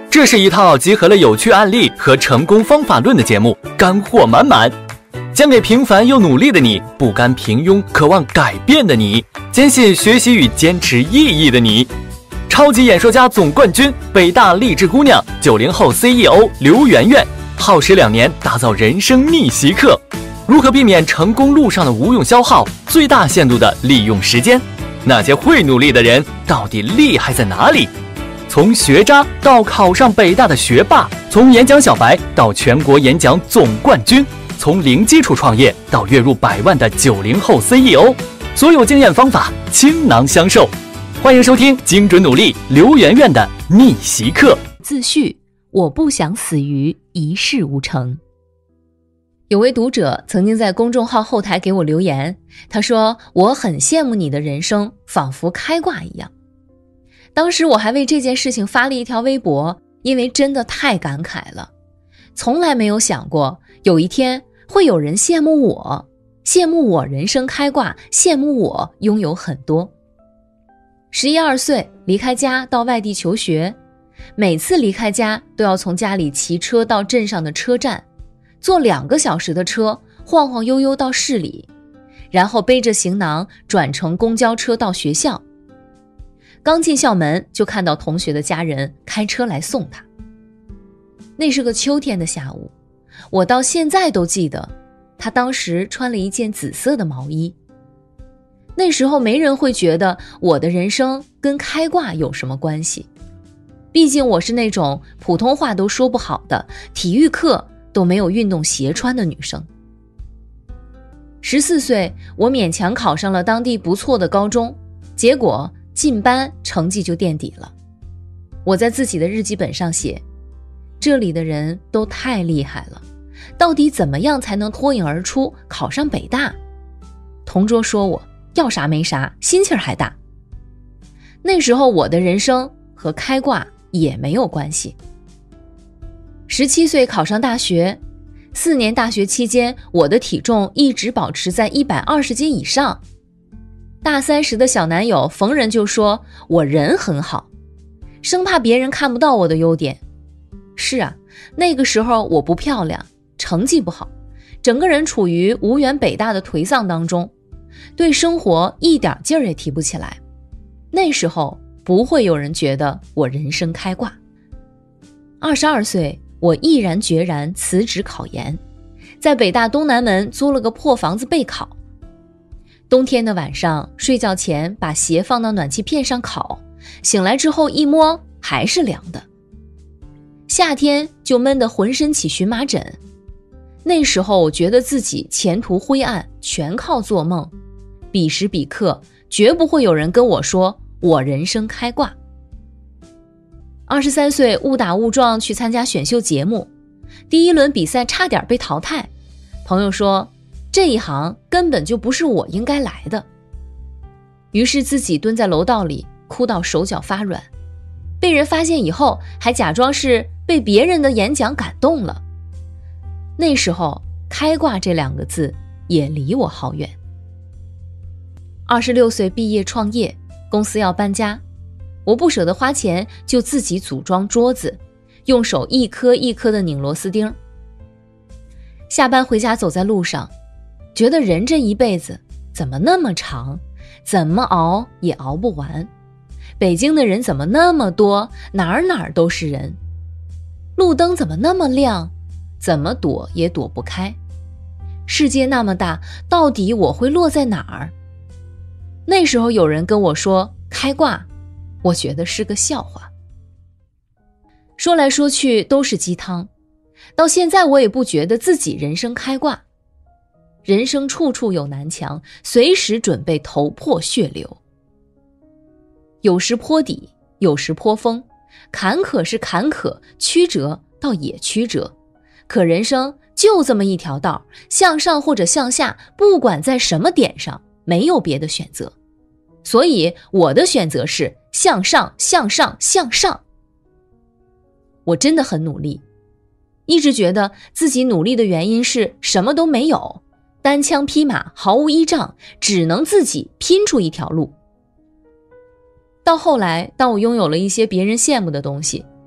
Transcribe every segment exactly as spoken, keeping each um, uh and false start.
这是一套集合了有趣案例和成功方法论的节目，干货满满，讲给平凡又努力的你，不甘平庸渴望改变的你，坚信学习与坚持意义的你。超级演说家总冠军，北大励志姑娘，九零后 C E O 刘媛媛，耗时两年打造人生逆袭课，如何避免成功路上的无用消耗，最大限度的利用时间？那些会努力的人到底厉害在哪里？从学渣到考上北大的学霸，从演讲小白到全国演讲总冠军，从零基础创业到月入百万的九零后 C E O， 所有经验方法倾囊相授。欢迎收听精准努力刘媛媛的逆袭课。 自序：我不想死于一事无成。有位读者曾经在公众号后台给我留言，他说我很羡慕你的人生仿佛开挂一样。当时我还为这件事情发了一条微博，因为真的太感慨了，从来没有想过有一天会有人羡慕我，羡慕我人生开挂，羡慕我拥有很多。十一二岁离开家到外地求学，每次离开家都要从家里骑车到镇上的车站，坐两个小时的车晃晃悠悠到市里，然后背着行囊转乘公交车到学校。刚进校门就看到同学的家人开车来送他。那是个秋天的下午，我到现在都记得他当时穿了一件紫色的毛衣。那时候没人会觉得我的人生跟开挂有什么关系，毕竟我是那种普通话都说不好的，体育课都没有运动鞋穿的女生。十四岁我勉强考上了当地不错的高中，结果进班成绩就垫底了。我在自己的日记本上写，这里的人都太厉害了，到底怎么样才能脱颖而出考上北大？同桌说我要啥没啥，心气儿还大。那时候我的人生和开挂也没有关系。十七岁考上大学，四年大学期间我的体重一直保持在一百二十斤以上。大三时的小男友逢人就说我人很好，生怕别人看不到我的优点。是啊，那个时候我不漂亮，成绩不好，整个人处于无缘北大的颓丧当中，对生活一点劲儿也提不起来。那时候不会有人觉得我人生开挂。二十二岁我毅然决然辞职考研，在北大东南门租了个破房子备考。冬天的晚上，睡觉前把鞋放到暖气片上烤，醒来之后一摸还是凉的。夏天就闷得浑身起荨麻疹。那时候我觉得自己前途灰暗，全靠做梦，彼时彼刻绝不会有人跟我说我人生开挂。二十三岁误打误撞去参加选秀节目，第一轮比赛差点被淘汰，朋友说这一行根本就不是我应该来的。于是自己蹲在楼道里哭到手脚发软，被人发现以后还假装是被别人的演讲感动了。那时候开挂这两个字也离我好远。二十六岁毕业创业，公司要搬家，我不舍得花钱，就自己组装桌子，用手一颗一颗的拧螺丝钉。下班回家走在路上，觉得人这一辈子怎么那么长，怎么熬也熬不完。北京的人怎么那么多，哪儿哪儿都是人。路灯怎么那么亮，怎么躲也躲不开。世界那么大，到底我会落在哪儿？那时候有人跟我说开挂，我觉得是个笑话。说来说去都是鸡汤，到现在我也不觉得自己人生开挂。人生处处有南墙，随时准备头破血流。有时坡底，有时坡峰，坎坷是坎坷，曲折倒也曲折。可人生就这么一条道，向上或者向下，不管在什么点上，没有别的选择。所以我的选择是向上，向上，向上。我真的很努力，一直觉得自己努力的原因是什么都没有，单枪匹马，毫无依仗，只能自己拼出一条路。到后来，当我拥有了一些别人羡慕的东西，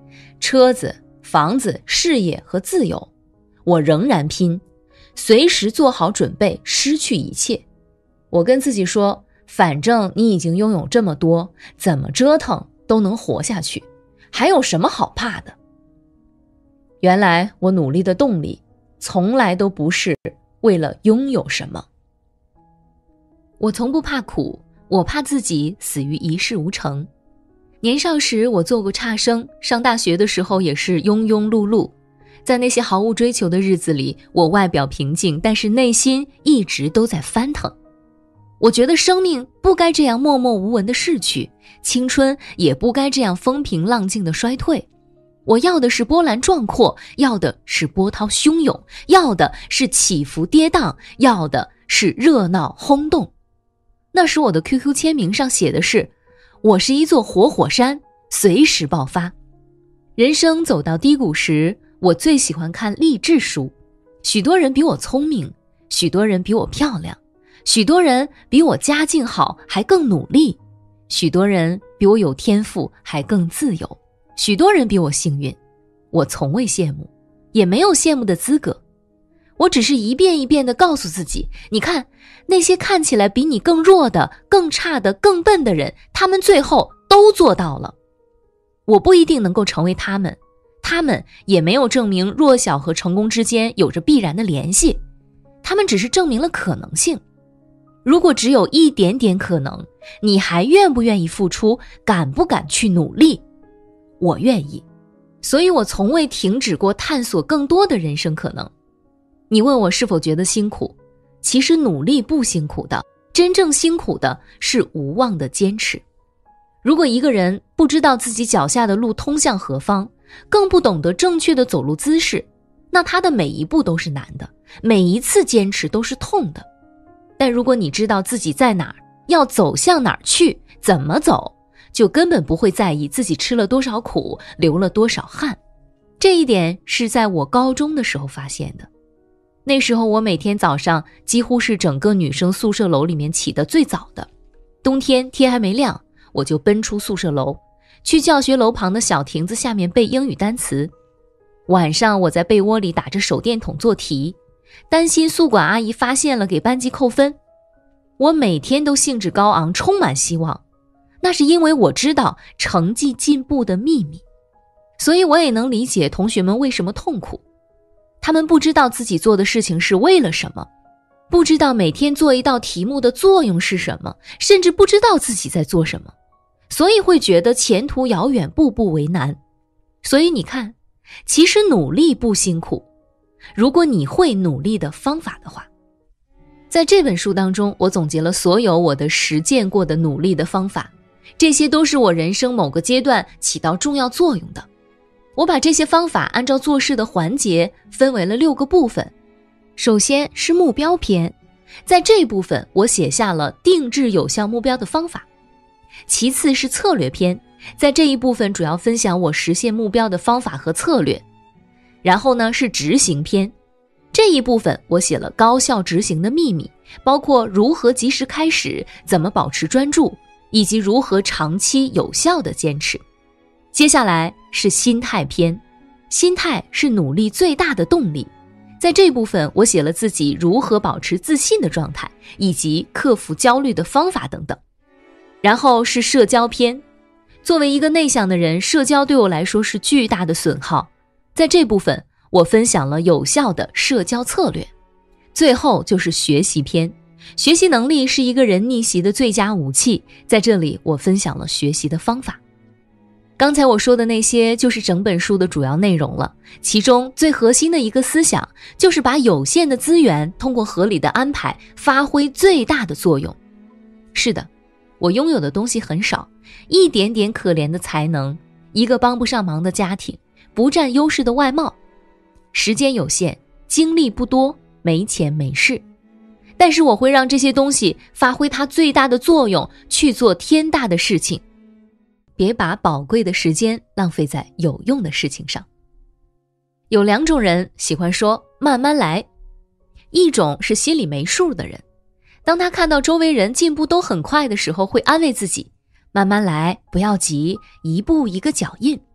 车子、房子、事业和自由，我仍然拼，随时做好准备失去一切。我跟自己说，反正你已经拥有这么多，怎么折腾都能活下去，还有什么好怕的？原来我努力的动力从来都不是为了拥有什么。我从不怕苦，我怕自己死于一事无成。年少时我做过差生，上大学的时候也是庸庸碌碌。在那些毫无追求的日子里，我外表平静，但是内心一直都在翻腾。我觉得生命不该这样默默无闻的逝去，青春也不该这样风平浪静的衰退。我要的是波澜壮阔，要的是波涛汹涌，要的是起伏跌宕，要的是热闹轰动。那时我的 Q Q 签名上写的是，我是一座活火山，随时爆发。人生走到低谷时，我最喜欢看励志书。许多人比我聪明，许多人比我漂亮，许多人比我家境好还更努力，许多人比我有天赋还更自由，许多人比我幸运。我从未羡慕，也没有羡慕的资格。我只是一遍一遍地告诉自己，你看，那些看起来比你更弱的、更差的、更笨的人，他们最后都做到了。我不一定能够成为他们，他们也没有证明弱小和成功之间有着必然的联系，他们只是证明了可能性。如果只有一点点可能，你还愿不愿意付出，敢不敢去努力？我愿意，所以我从未停止过探索更多的人生可能。你问我是否觉得辛苦，其实努力不辛苦的，真正辛苦的是无望的坚持。如果一个人不知道自己脚下的路通向何方，更不懂得正确的走路姿势，那他的每一步都是难的，每一次坚持都是痛的。但如果你知道自己在哪儿，要走向哪儿去，怎么走，就根本不会在意自己吃了多少苦，流了多少汗。这一点是在我高中的时候发现的。那时候我每天早上几乎是整个女生宿舍楼里面起得最早的，冬天天还没亮，我就奔出宿舍楼，去教学楼旁的小亭子下面背英语单词。晚上我在被窝里打着手电筒做题，担心宿管阿姨发现了给班级扣分。我每天都兴致高昂，充满希望，那是因为我知道成绩进步的秘密，所以我也能理解同学们为什么痛苦。他们不知道自己做的事情是为了什么，不知道每天做一道题目的作用是什么，甚至不知道自己在做什么，所以会觉得前途遥远，步步为难。所以你看，其实努力不辛苦，如果你会努力的方法的话。在这本书当中，我总结了所有我的实践过的努力的方法，这些都是我人生某个阶段起到重要作用的。我把这些方法按照做事的环节分为了六个部分。首先是目标篇，在这一部分我写下了定制有效目标的方法。其次是策略篇，在这一部分主要分享我实现目标的方法和策略。然后呢是执行篇，这一部分我写了高效执行的秘密，包括如何及时开始，怎么保持专注，以及如何长期有效的坚持。接下来是心态篇，心态是努力最大的动力。在这部分我写了自己如何保持自信的状态，以及克服焦虑的方法等等。然后是社交篇，作为一个内向的人，社交对我来说是巨大的损耗。在这部分我分享了有效的社交策略。最后就是学习篇，学习能力是一个人逆袭的最佳武器，在这里我分享了学习的方法。刚才我说的那些就是整本书的主要内容了，其中最核心的一个思想就是把有限的资源通过合理的安排发挥最大的作用。是的，我拥有的东西很少，一点点可怜的才能，一个帮不上忙的家庭，不占优势的外貌，时间有限，精力不多，没钱没势。但是我会让这些东西发挥它最大的作用，去做天大的事情。别把宝贵的时间浪费在有用的事情上。有两种人喜欢说慢慢来，一种是心里没数的人，当他看到周围人进步都很快的时候，会安慰自己，慢慢来，不要急，一步一个脚印。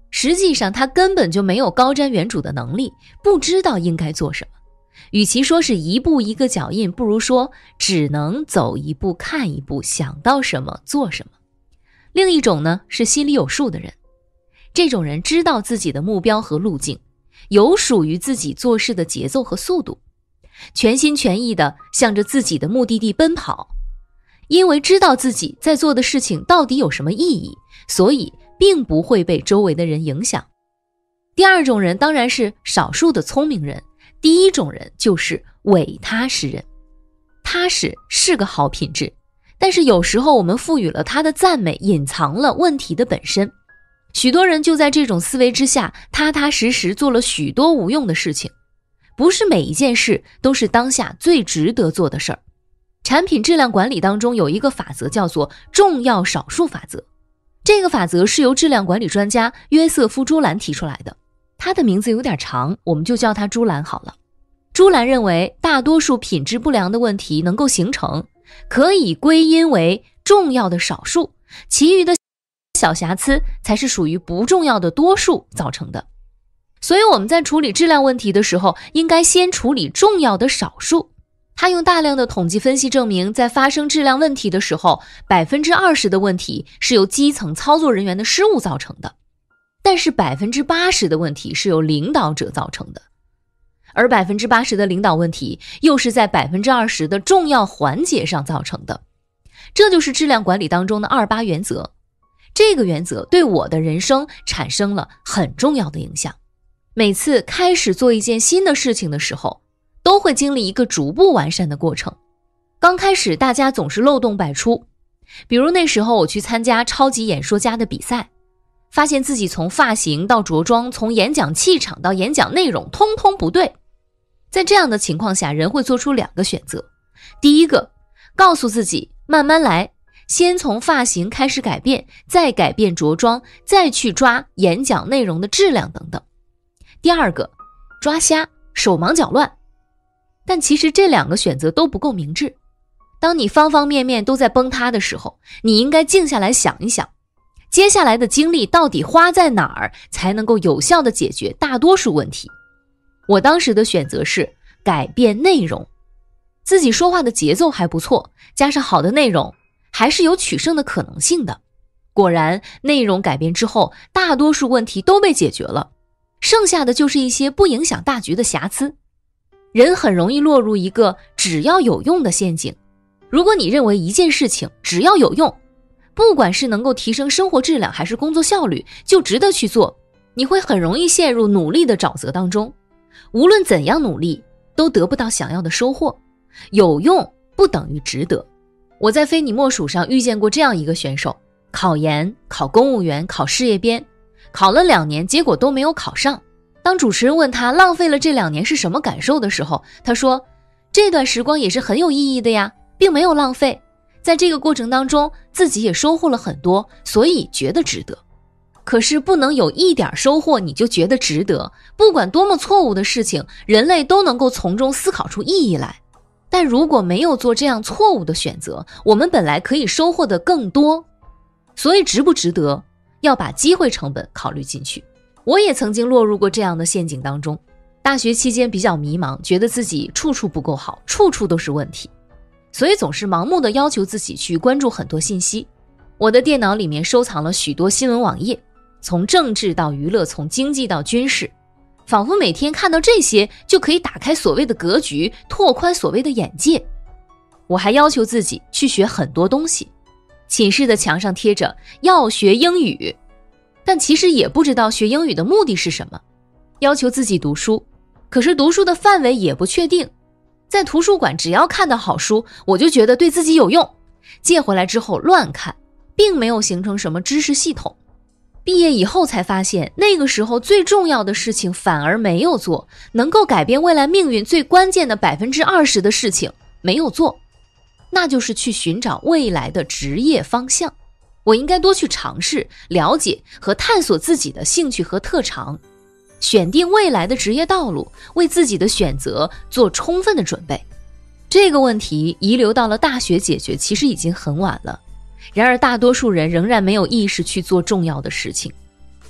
实际上他根本就没有高瞻远瞩的能力，不知道应该做什么。与其说是一步一个脚印，不如说只能走一步看一步，想到什么做什么。另一种呢，是心里有数的人，这种人知道自己的目标和路径，有属于自己做事的节奏和速度，全心全意地向着自己的目的地奔跑。因为知道自己在做的事情到底有什么意义，所以并不会被周围的人影响。第二种人当然是少数的聪明人，第一种人就是伪踏实人。踏实是个好品质，但是有时候我们赋予了他的赞美，隐藏了问题的本身。许多人就在这种思维之下，踏踏实实做了许多无用的事情。不是每一件事都是当下最值得做的事儿。产品质量管理当中有一个法则叫做重要少数法则，这个法则是由质量管理专家约瑟夫·朱兰提出来的，他的名字有点长，我们就叫他朱兰好了。朱兰认为，大多数品质不良的问题能够形成，可以归因为重要的少数，其余的小瑕疵才是属于不重要的多数造成的。所以我们在处理质量问题的时候，应该先处理重要的少数。他用大量的统计分析证明，在发生质量问题的时候， 百分之二十 的问题是由基层操作人员的失误造成的，但是 百分之八十 的问题是由领导者造成的，而 百分之八十 的领导问题又是在 百分之二十 的重要环节上造成的。这就是质量管理当中的二八原则。这个原则对我的人生产生了很重要的影响。每次开始做一件新的事情的时候，都会经历一个逐步完善的过程。刚开始大家总是漏洞百出，比如那时候我去参加超级演说家的比赛，发现自己从发型到着装，从演讲气场到演讲内容，通通不对。在这样的情况下，人会做出两个选择。第一个，告诉自己慢慢来，先从发型开始改变，再改变着装，再去抓演讲内容的质量等等。第二个，抓瞎，手忙脚乱。但其实这两个选择都不够明智。当你方方面面都在崩塌的时候，你应该静下来想一想，接下来的精力到底花在哪儿，才能够有效地解决大多数问题。我当时的选择是改变内容，自己说话的节奏还不错，加上好的内容，还是有取胜的可能性的。果然，内容改变之后，大多数问题都被解决了，剩下的就是一些不影响大局的瑕疵。人很容易落入一个只要有用的陷阱。如果你认为一件事情只要有用，不管是能够提升生活质量还是工作效率，就值得去做，你会很容易陷入努力的沼泽当中。无论怎样努力，都得不到想要的收获。有用不等于值得。我在非你莫属上遇见过这样一个选手，考研、考公务员、考事业编，考了两年，结果都没有考上。当主持人问他浪费了这两年是什么感受的时候，他说，这段时光也是很有意义的呀，并没有浪费。在这个过程当中，自己也收获了很多，所以觉得值得。可是不能有一点收获你就觉得值得，不管多么错误的事情，人类都能够从中思考出意义来。但如果没有做这样错误的选择，我们本来可以收获的更多。所以值不值得，要把机会成本考虑进去。我也曾经落入过这样的陷阱当中。大学期间比较迷茫，觉得自己处处不够好，处处都是问题，所以总是盲目的要求自己去关注很多信息。我的电脑里面收藏了许多新闻网页，从政治到娱乐，从经济到军事，仿佛每天看到这些就可以打开所谓的格局，拓宽所谓的眼界。我还要求自己去学很多东西，寝室的墙上贴着要学英语，但其实也不知道学英语的目的是什么。要求自己读书，可是读书的范围也不确定。在图书馆只要看到好书，我就觉得对自己有用，借回来之后乱看，并没有形成什么知识系统。毕业以后才发现，那个时候最重要的事情反而没有做，能够改变未来命运最关键的 百分之二十 的事情没有做，那就是去寻找未来的职业方向。我应该多去尝试、了解和探索自己的兴趣和特长，选定未来的职业道路，为自己的选择做充分的准备。这个问题遗留到了大学解决，其实已经很晚了。然而大多数人仍然没有意识去做重要的事情。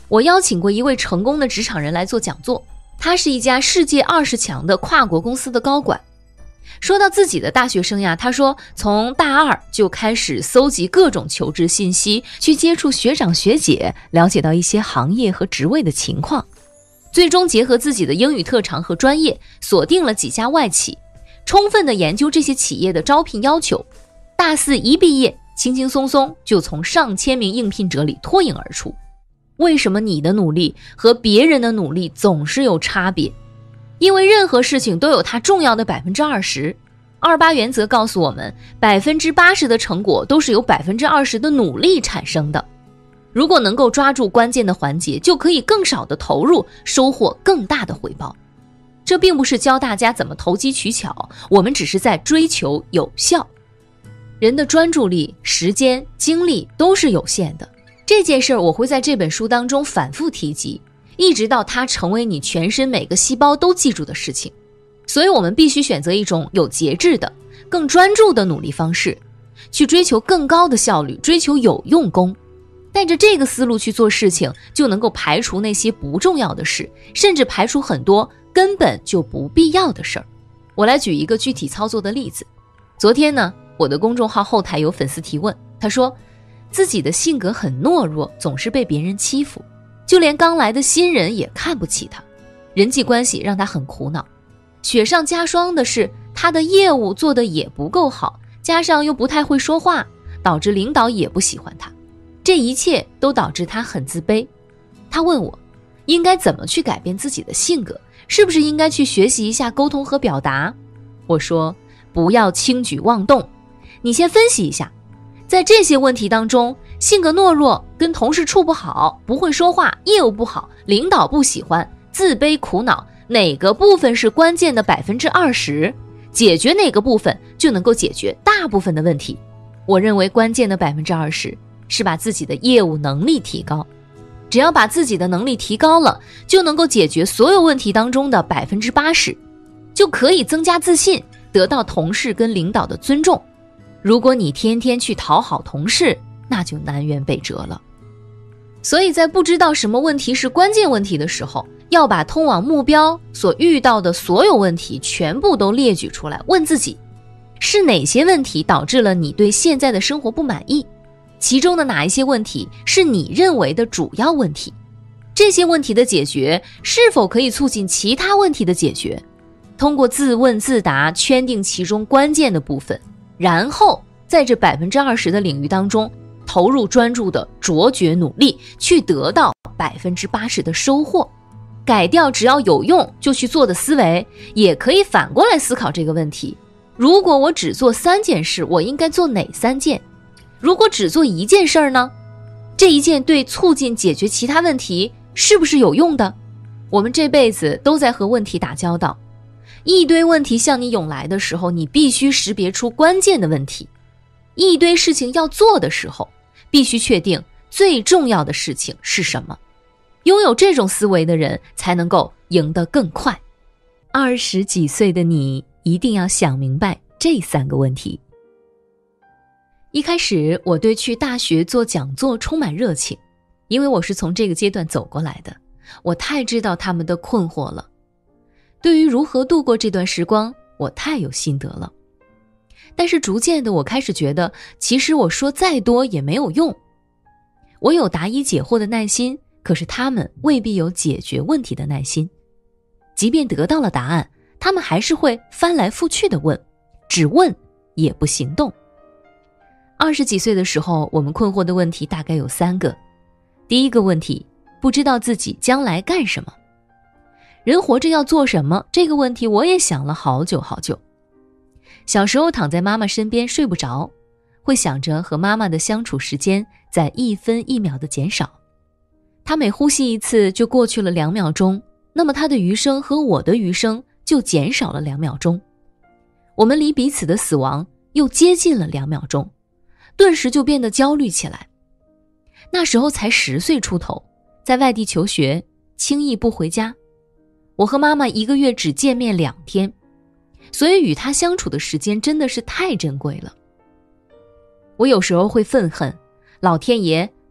我邀请过一位成功的职场人来做讲座，他是一家世界二十强的跨国公司的高管。说到自己的大学生涯，他说从大二就开始搜集各种求职信息，去接触学长学姐，了解到一些行业和职位的情况，最终结合自己的英语特长和专业，锁定了几家外企，充分的研究这些企业的招聘要求。大四一毕业，轻轻松松就从上千名应聘者里脱颖而出。为什么你的努力和别人的努力总是有差别？因为任何事情都有它重要的 百分之二十。 二八原则告诉我们 百分之八十 的成果都是由 百分之二十 的努力产生的。如果能够抓住关键的环节，就可以更少的投入，收获更大的回报。这并不是教大家怎么投机取巧，我们只是在追求有效。人的专注力、时间、精力都是有限的，这件事儿我会在这本书当中反复提及，一直到它成为你全身每个细胞都记住的事情。所以我们必须选择一种有节制的、更专注的努力方式，去追求更高的效率，追求有用功。带着这个思路去做事情，就能够排除那些不重要的事，甚至排除很多根本就不必要的事儿。我来举一个具体操作的例子。昨天呢，我的公众号后台有粉丝提问，他说自己的性格很懦弱，总是被别人欺负，就连刚来的新人也看不起他，人际关系让他很苦恼。雪上加霜的是，他的业务做得也不够好，加上又不太会说话，导致领导也不喜欢他。这一切都导致他很自卑。他问我应该怎么去改变自己的性格，是不是应该去学习一下沟通和表达？我说不要轻举妄动，你先分析一下，在这些问题当中，性格懦弱、跟同事处不好、不会说话、业务不好、领导不喜欢、自卑苦恼，哪个部分是关键的 百分之二十？ 解决哪个部分就能够解决大部分的问题。我认为关键的 百分之二十 是把自己的业务能力提高，只要把自己的能力提高了，就能够解决所有问题当中的 百分之八十， 就可以增加自信，得到同事跟领导的尊重。如果你天天去讨好同事，那就南辕北辙了。所以在不知道什么问题是关键问题的时候，要把通往目标所遇到的所有问题全部都列举出来，问自己是哪些问题导致了你对现在的生活不满意，其中的哪一些问题是你认为的主要问题，这些问题的解决是否可以促进其他问题的解决。通过自问自答圈定其中关键的部分，然后在这 百分之二十 的领域当中投入专注的卓绝努力，去得到 百分之八十 的收获。改掉只要有用就去做的思维，也可以反过来思考这个问题。如果我只做三件事，我应该做哪三件？如果只做一件事儿呢？这一件对促进解决其他问题是不是有用的？我们这辈子都在和问题打交道，一堆问题向你涌来的时候，你必须识别出关键的问题。一堆事情要做的时候，必须确定最重要的事情是什么。拥有这种思维的人才能够赢得更快。二十几岁的你一定要想明白这三个问题。一开始我对去大学做讲座充满热情，因为我是从这个阶段走过来的，我太知道他们的困惑了。对于如何度过这段时光，我太有心得了。但是逐渐的，我开始觉得其实我说再多也没有用。我有答疑解惑的耐心，可是他们未必有解决问题的耐心。即便得到了答案，他们还是会翻来覆去的问，只问也不行动。二十几岁的时候，我们困惑的问题大概有三个。第一个问题，不知道自己将来干什么。人活着要做什么？这个问题我也想了好久好久。小时候躺在妈妈身边睡不着，会想着和妈妈的相处时间在一分一秒的减少。她每呼吸一次就过去了两秒钟，那么她的余生和我的余生就减少了两秒钟。我们离彼此的死亡又接近了两秒钟，顿时就变得焦虑起来。那时候才十岁出头，在外地求学，轻易不回家。我和妈妈一个月只见面两天，所以与她相处的时间真的是太珍贵了。我有时候会愤恨，老天爷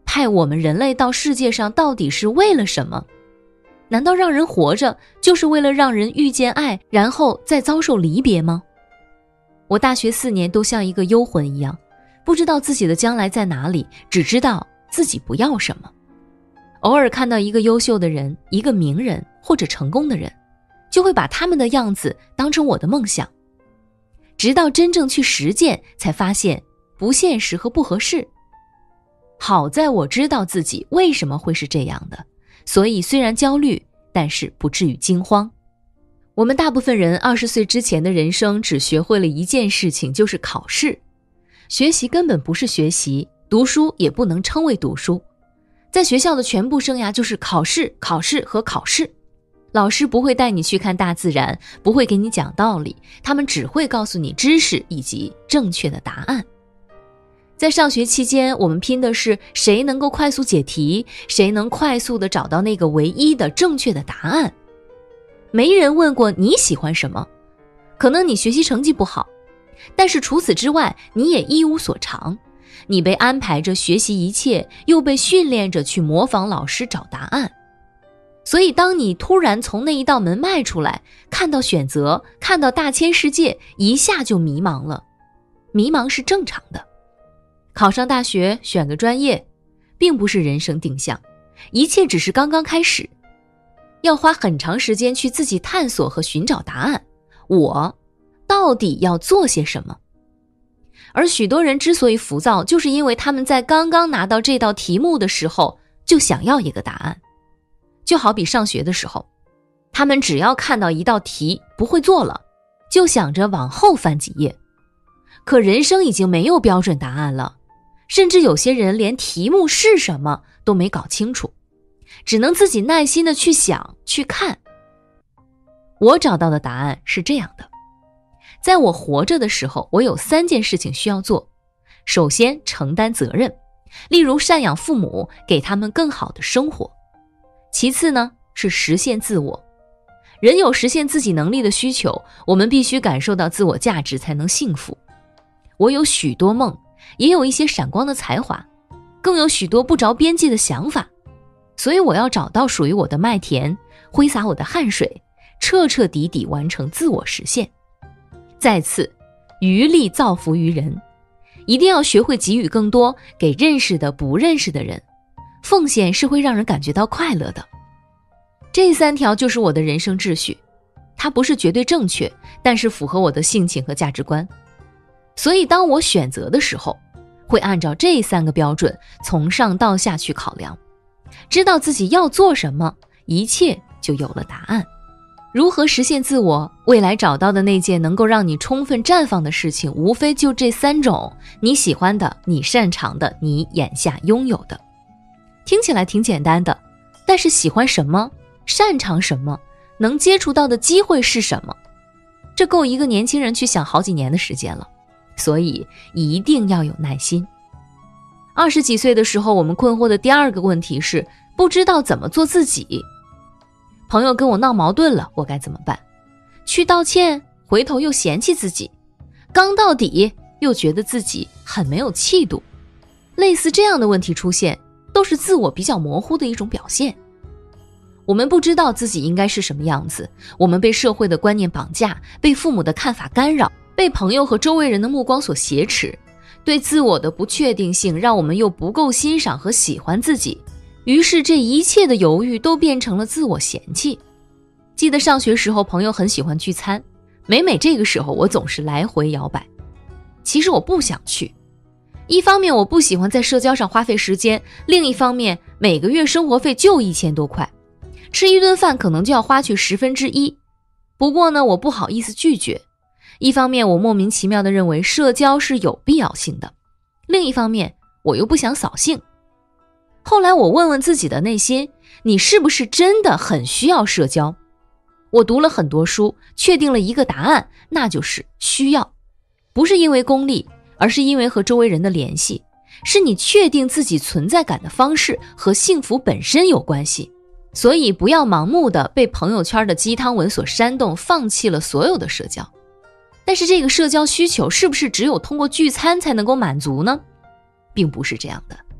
派我们人类到世界上到底是为了什么？难道让人活着就是为了让人遇见爱，然后再遭受离别吗？我大学四年都像一个幽魂一样，不知道自己的将来在哪里，只知道自己不要什么。偶尔看到一个优秀的人，一个名人或者成功的人，就会把他们的样子当成我的梦想，直到真正去实践，才发现不现实和不合适。好在我知道自己为什么会是这样的，所以虽然焦虑，但是不至于惊慌。我们大部分人二十岁之前的人生只学会了一件事情，就是考试。学习根本不是学习，读书也不能称为读书。在学校的全部生涯就是考试、考试和考试。老师不会带你去看大自然，不会给你讲道理，他们只会告诉你知识以及正确的答案。在上学期间，我们拼的是谁能够快速解题，谁能快速地找到那个唯一的正确的答案。没人问过你喜欢什么，可能你学习成绩不好，但是除此之外，你也一无所长。你被安排着学习一切，又被训练着去模仿老师找答案。所以当你突然从那一道门迈出来，看到选择，看到大千世界，一下就迷茫了。迷茫是正常的。考上大学，选个专业，并不是人生定向，一切只是刚刚开始。要花很长时间去自己探索和寻找答案，我到底要做些什么？而许多人之所以浮躁，就是因为他们在刚刚拿到这道题目的时候，就想要一个答案。就好比上学的时候，他们只要看到一道题不会做了，就想着往后翻几页。可人生已经没有标准答案了，甚至有些人连题目是什么都没搞清楚，只能自己耐心的去想去看。我找到的答案是这样的，在我活着的时候，我有三件事情需要做。首先，承担责任，例如赡养父母，给他们更好的生活。其次呢，是实现自我。人有实现自己能力的需求，我们必须感受到自我价值才能幸福。我有许多梦，也有一些闪光的才华，更有许多不着边际的想法，所以我要找到属于我的麦田，挥洒我的汗水，彻彻底底完成自我实现。再次，余力造福于人，一定要学会给予更多，给认识的不认识的人。奉献是会让人感觉到快乐的。这三条就是我的人生秩序，它不是绝对正确，但是符合我的性情和价值观。所以当我选择的时候，会按照这三个标准从上到下去考量，知道自己要做什么，一切就有了答案。如何实现自我？未来找到的那件能够让你充分绽放的事情，无非就这三种：你喜欢的，你擅长的，你眼下拥有的。听起来挺简单的，但是喜欢什么，擅长什么，能接触到的机会是什么，这够一个年轻人去想好几年的时间了。所以一定要有耐心。二十几岁的时候，我们困惑的第二个问题是不知道怎么做自己。朋友跟我闹矛盾了，我该怎么办？去道歉，回头又嫌弃自己，刚到底又觉得自己很没有气度。类似这样的问题出现，都是自我比较模糊的一种表现。我们不知道自己应该是什么样子，我们被社会的观念绑架，被父母的看法干扰，被朋友和周围人的目光所挟持，对自我的不确定性让我们又不够欣赏和喜欢自己，于是这一切的犹豫都变成了自我嫌弃。记得上学时候，朋友很喜欢聚餐，每每这个时候我总是来回摇摆。其实我不想去，一方面我不喜欢在社交上花费时间，另一方面每个月生活费就一千多块，吃一顿饭可能就要花去十分之一。不过呢，我不好意思拒绝。一方面我莫名其妙地认为社交是有必要性的，另一方面我又不想扫兴。后来我问问自己的内心，你是不是真的很需要社交？我读了很多书，确定了一个答案，那就是需要。不是因为功利，而是因为和周围人的联系，是你确定自己存在感的方式和幸福本身有关系。所以不要盲目的被朋友圈的鸡汤文所煽动，放弃了所有的社交。但是这个社交需求是不是只有通过聚餐才能够满足呢？并不是这样的。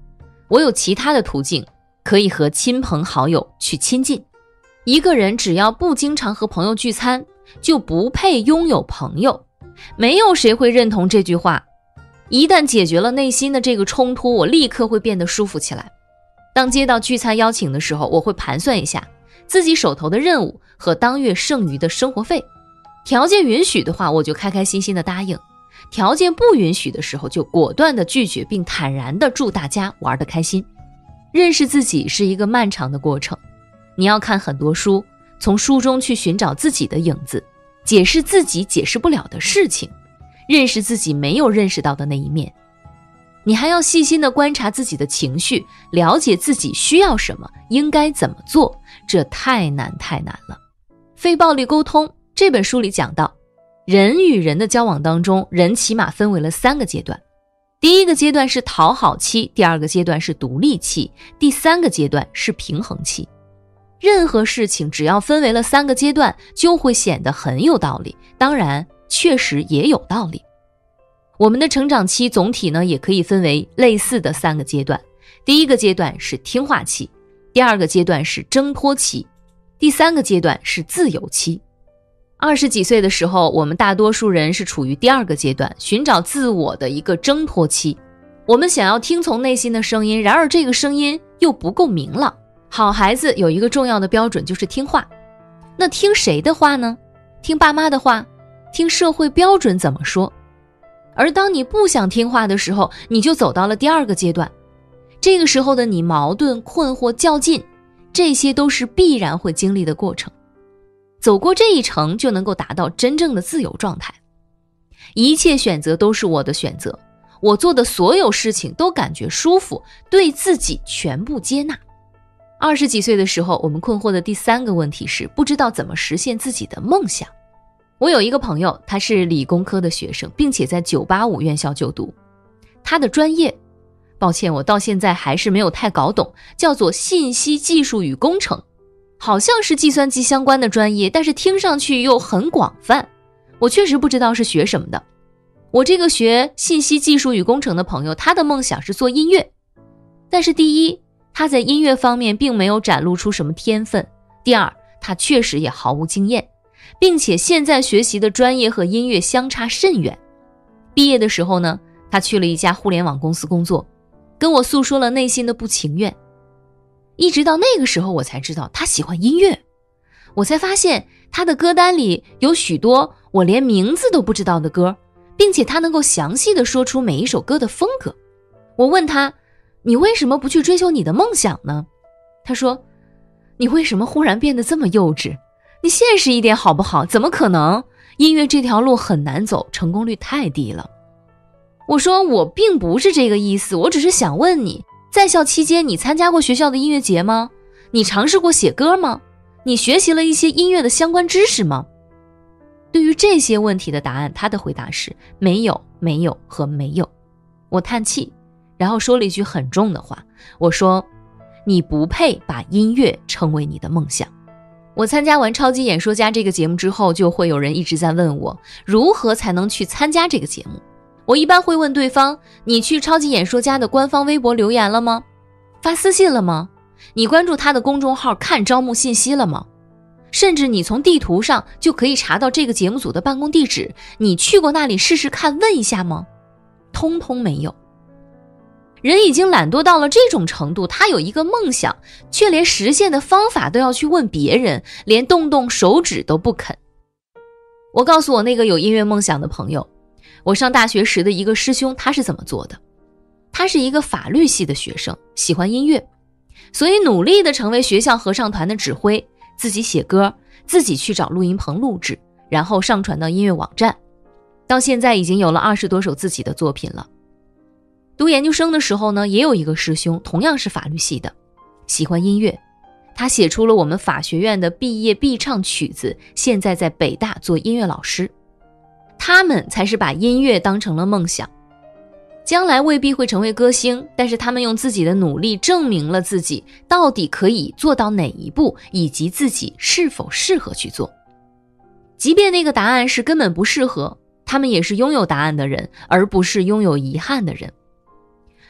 我有其他的途径可以和亲朋好友去亲近。一个人只要不经常和朋友聚餐，就不配拥有朋友。没有谁会认同这句话。一旦解决了内心的这个冲突，我立刻会变得舒服起来。当接到聚餐邀请的时候，我会盘算一下自己手头的任务和当月剩余的生活费，条件允许的话，我就开开心心的答应；条件不允许的时候，就果断的拒绝，并坦然的祝大家玩得开心。认识自己是一个漫长的过程，你要看很多书，从书中去寻找自己的影子，解释自己解释不了的事情，认识自己没有认识到的那一面。你还要细心地观察自己的情绪，了解自己需要什么，应该怎么做，这太难太难了。非暴力沟通这本书里讲到，人与人的交往当中，人起码分为了三个阶段。第一个阶段是讨好期，第二个阶段是独立期，第三个阶段是平衡期。任何事情只要分为了三个阶段，就会显得很有道理，当然确实也有道理。我们的成长期总体呢，也可以分为类似的三个阶段。第一个阶段是听话期，第二个阶段是挣脱期，第三个阶段是自由期。二十几岁的时候，我们大多数人是处于第二个阶段，寻找自我的一个挣脱期。我们想要听从内心的声音，然而这个声音又不够明朗。好孩子有一个重要的标准，就是听话。那听谁的话呢？听爸妈的话？听社会标准怎么说？而当你不想听话的时候，你就走到了第二个阶段。这个时候的你矛盾、困惑、较劲，这些都是必然会经历的过程。走过这一程，就能够达到真正的自由状态。一切选择都是我的选择，我做的所有事情都感觉舒服，对自己全部接纳。二十几岁的时候，我们困惑的第三个问题是不知道怎么实现自己的梦想。我有一个朋友，他是理工科的学生，并且在九八五院校就读。他的专业，抱歉，我到现在还是没有太搞懂，叫做信息技术与工程，好像是计算机相关的专业，但是听上去又很广泛，我确实不知道是学什么的。我这个学信息技术与工程的朋友，他的梦想是做音乐，但是第一，他在音乐方面并没有展露出什么天分；第二，他确实也毫无经验，并且现在学习的专业和音乐相差甚远。毕业的时候呢，他去了一家互联网公司工作，跟我诉说了内心的不情愿。一直到那个时候，我才知道他喜欢音乐，我才发现他的歌单里有许多我连名字都不知道的歌，并且他能够详细地说出每一首歌的风格。我问他，你为什么不去追求你的梦想呢？他说，你为什么忽然变得这么幼稚？你现实一点好不好？怎么可能？音乐这条路很难走，成功率太低了。我说，我并不是这个意思，我只是想问你，在校期间你参加过学校的音乐节吗？你尝试过写歌吗？你学习了一些音乐的相关知识吗？对于这些问题的答案，他的回答是没有、没有和没有。我叹气，然后说了一句很重的话，我说，你不配把音乐称为你的梦想。我参加完超级演说家这个节目之后，就会有人一直在问我，如何才能去参加这个节目。我一般会问对方，你去超级演说家的官方微博留言了吗？发私信了吗？你关注他的公众号看招募信息了吗？甚至你从地图上就可以查到这个节目组的办公地址，你去过那里试试看，问一下吗？通通没有。人已经懒惰到了这种程度，他有一个梦想，却连实现的方法都要去问别人，连动动手指都不肯。我告诉我那个有音乐梦想的朋友，我上大学时的一个师兄他是怎么做的。他是一个法律系的学生，喜欢音乐，所以努力地成为学校合唱团的指挥，自己写歌，自己去找录音棚录制，然后上传到音乐网站。到现在已经有了二十多首自己的作品了。读研究生的时候呢，也有一个师兄，同样是法律系的，喜欢音乐，他写出了我们法学院的毕业必唱曲子，现在在北大做音乐老师。他们才是把音乐当成了梦想，将来未必会成为歌星，但是他们用自己的努力证明了自己到底可以做到哪一步，以及自己是否适合去做。即便那个答案是根本不适合，他们也是拥有答案的人，而不是拥有遗憾的人。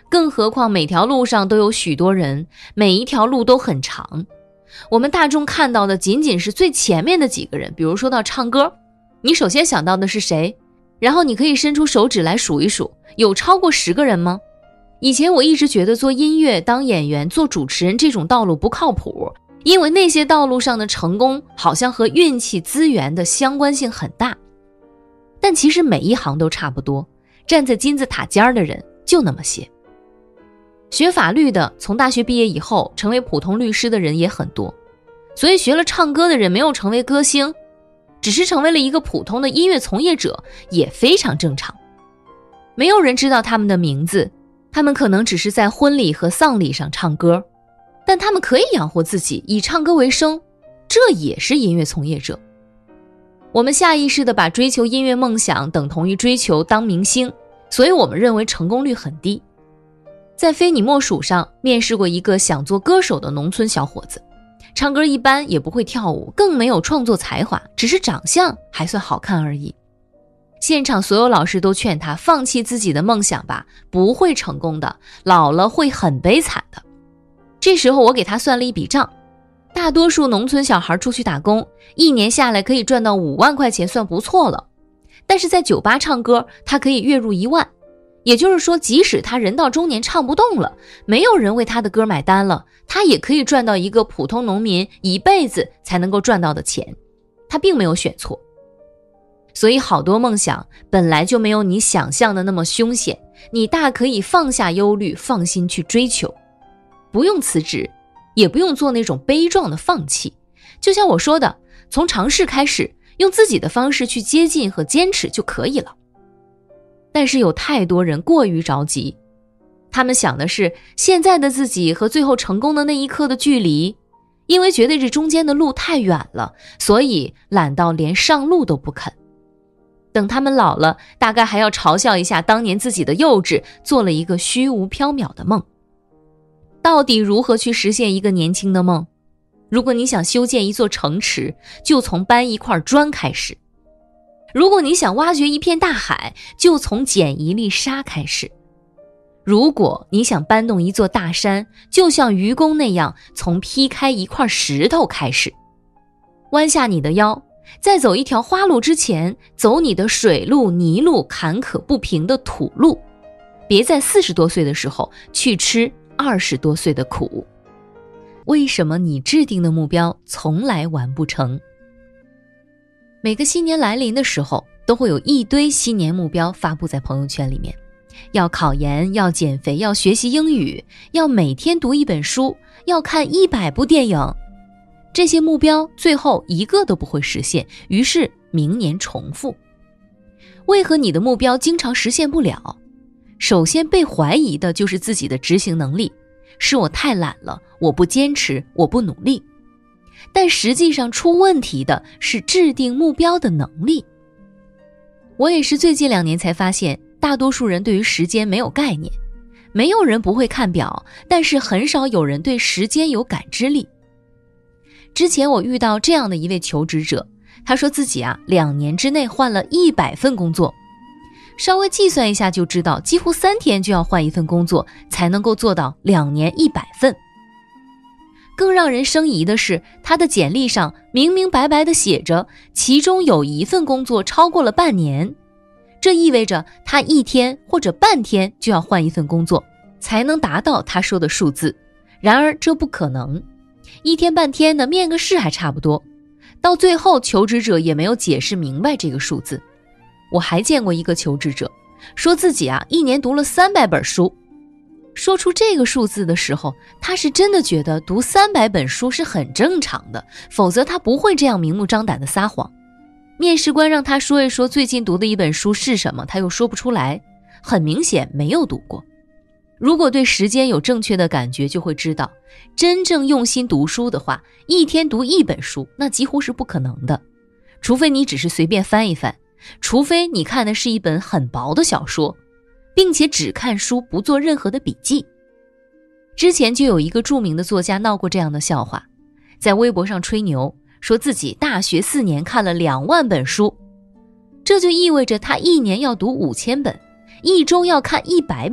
更何况每条路上都有许多人，每一条路都很长。我们大众看到的仅仅是最前面的几个人，比如说到唱歌，你首先想到的是谁？然后你可以伸出手指来数一数，有超过十个人吗？以前我一直觉得做音乐、当演员、做主持人这种道路不靠谱，因为那些道路上的成功好像和运气、资源的相关性很大。但其实每一行都差不多，站在金字塔尖的人就那么些。学法律的，从大学毕业以后成为普通律师的人也很多，所以学了唱歌的人没有成为歌星，只是成为了一个普通的音乐从业者也非常正常。没有人知道他们的名字，他们可能只是在婚礼和丧礼上唱歌，但他们可以养活自己，以唱歌为生，这也是音乐从业者。我们下意识地把追求音乐梦想等同于追求当明星，所以我们认为成功率很低。在非你莫属上面试过一个想做歌手的农村小伙子，唱歌一般，也不会跳舞，更没有创作才华，只是长相还算好看而已。现场所有老师都劝他放弃自己的梦想吧，不会成功的，老了会很悲惨的。这时候我给他算了一笔账，大多数农村小孩出去打工，一年下来可以赚到五万块钱算不错了，但是在酒吧唱歌他可以月入一万，也就是说即使他人到中年唱不动了，没有人为他的歌买单了，他也可以赚到一个普通农民一辈子才能够赚到的钱，他并没有选错。所以好多梦想本来就没有你想象的那么凶险，你大可以放下忧虑，放心去追求，不用辞职，也不用做那种悲壮的放弃。就像我说的，从尝试开始，用自己的方式去接近和坚持就可以了。但是有太多人过于着急，他们想的是现在的自己和最后成功的那一刻的距离，因为觉得这中间的路太远了，所以懒到连上路都不肯。等他们老了，大概还要嘲笑一下当年自己的幼稚，做了一个虚无缥缈的梦。到底如何去实现一个年轻的梦？如果你想修建一座城池，就从搬一块砖开始；如果你想挖掘一片大海，就从捡一粒沙开始；如果你想搬动一座大山，就像愚公那样，从劈开一块石头开始。弯下你的腰，在走一条花路之前，走你的水路、泥路、坎坷不平的土路，别在四十多岁的时候去吃二十多岁的苦。为什么你制定的目标从来完不成？每个新年来临的时候，都会有一堆新年目标发布在朋友圈里面，要考研，要减肥，要学习英语，要每天读一本书，要看一百部电影。这些目标最后一个都不会实现，于是明年重复。为何你的目标经常实现不了？首先被怀疑的就是自己的执行能力，是我太懒了，我不坚持，我不努力。但实际上出问题的是制定目标的能力。我也是最近两年才发现，大多数人对于时间没有概念，没有人不会看表，但是很少有人对时间有感知力。之前我遇到这样的一位求职者，他说自己啊，两年之内换了一百份工作，稍微计算一下就知道，几乎三天就要换一份工作，才能够做到两年一百份。更让人生疑的是，他的简历上明明白白地写着，其中有一份工作超过了半年，这意味着他一天或者半天就要换一份工作，才能达到他说的数字。然而这不可能，一天半天的面个试还差不多，到最后求职者也没有解释明白这个数字。我还见过一个求职者，说自己啊一年读了三百本书。说出这个数字的时候，他是真的觉得读三百本书是很正常的，否则他不会这样明目张胆的撒谎。面试官让他说一说最近读的一本书是什么，他又说不出来，很明显没有读过。如果对时间有正确的感觉，就会知道，真正用心读书的话，一天读一本书，那几乎是不可能的。除非你只是随便翻一翻，除非你看的是一本很薄的小说，并且只看书不做任何的笔记。之前就有一个著名的作家闹过这样的笑话，在微博上吹牛，说自己大学四年看了两万本书，这就意味着他一年要读五千本，一周要看一百本，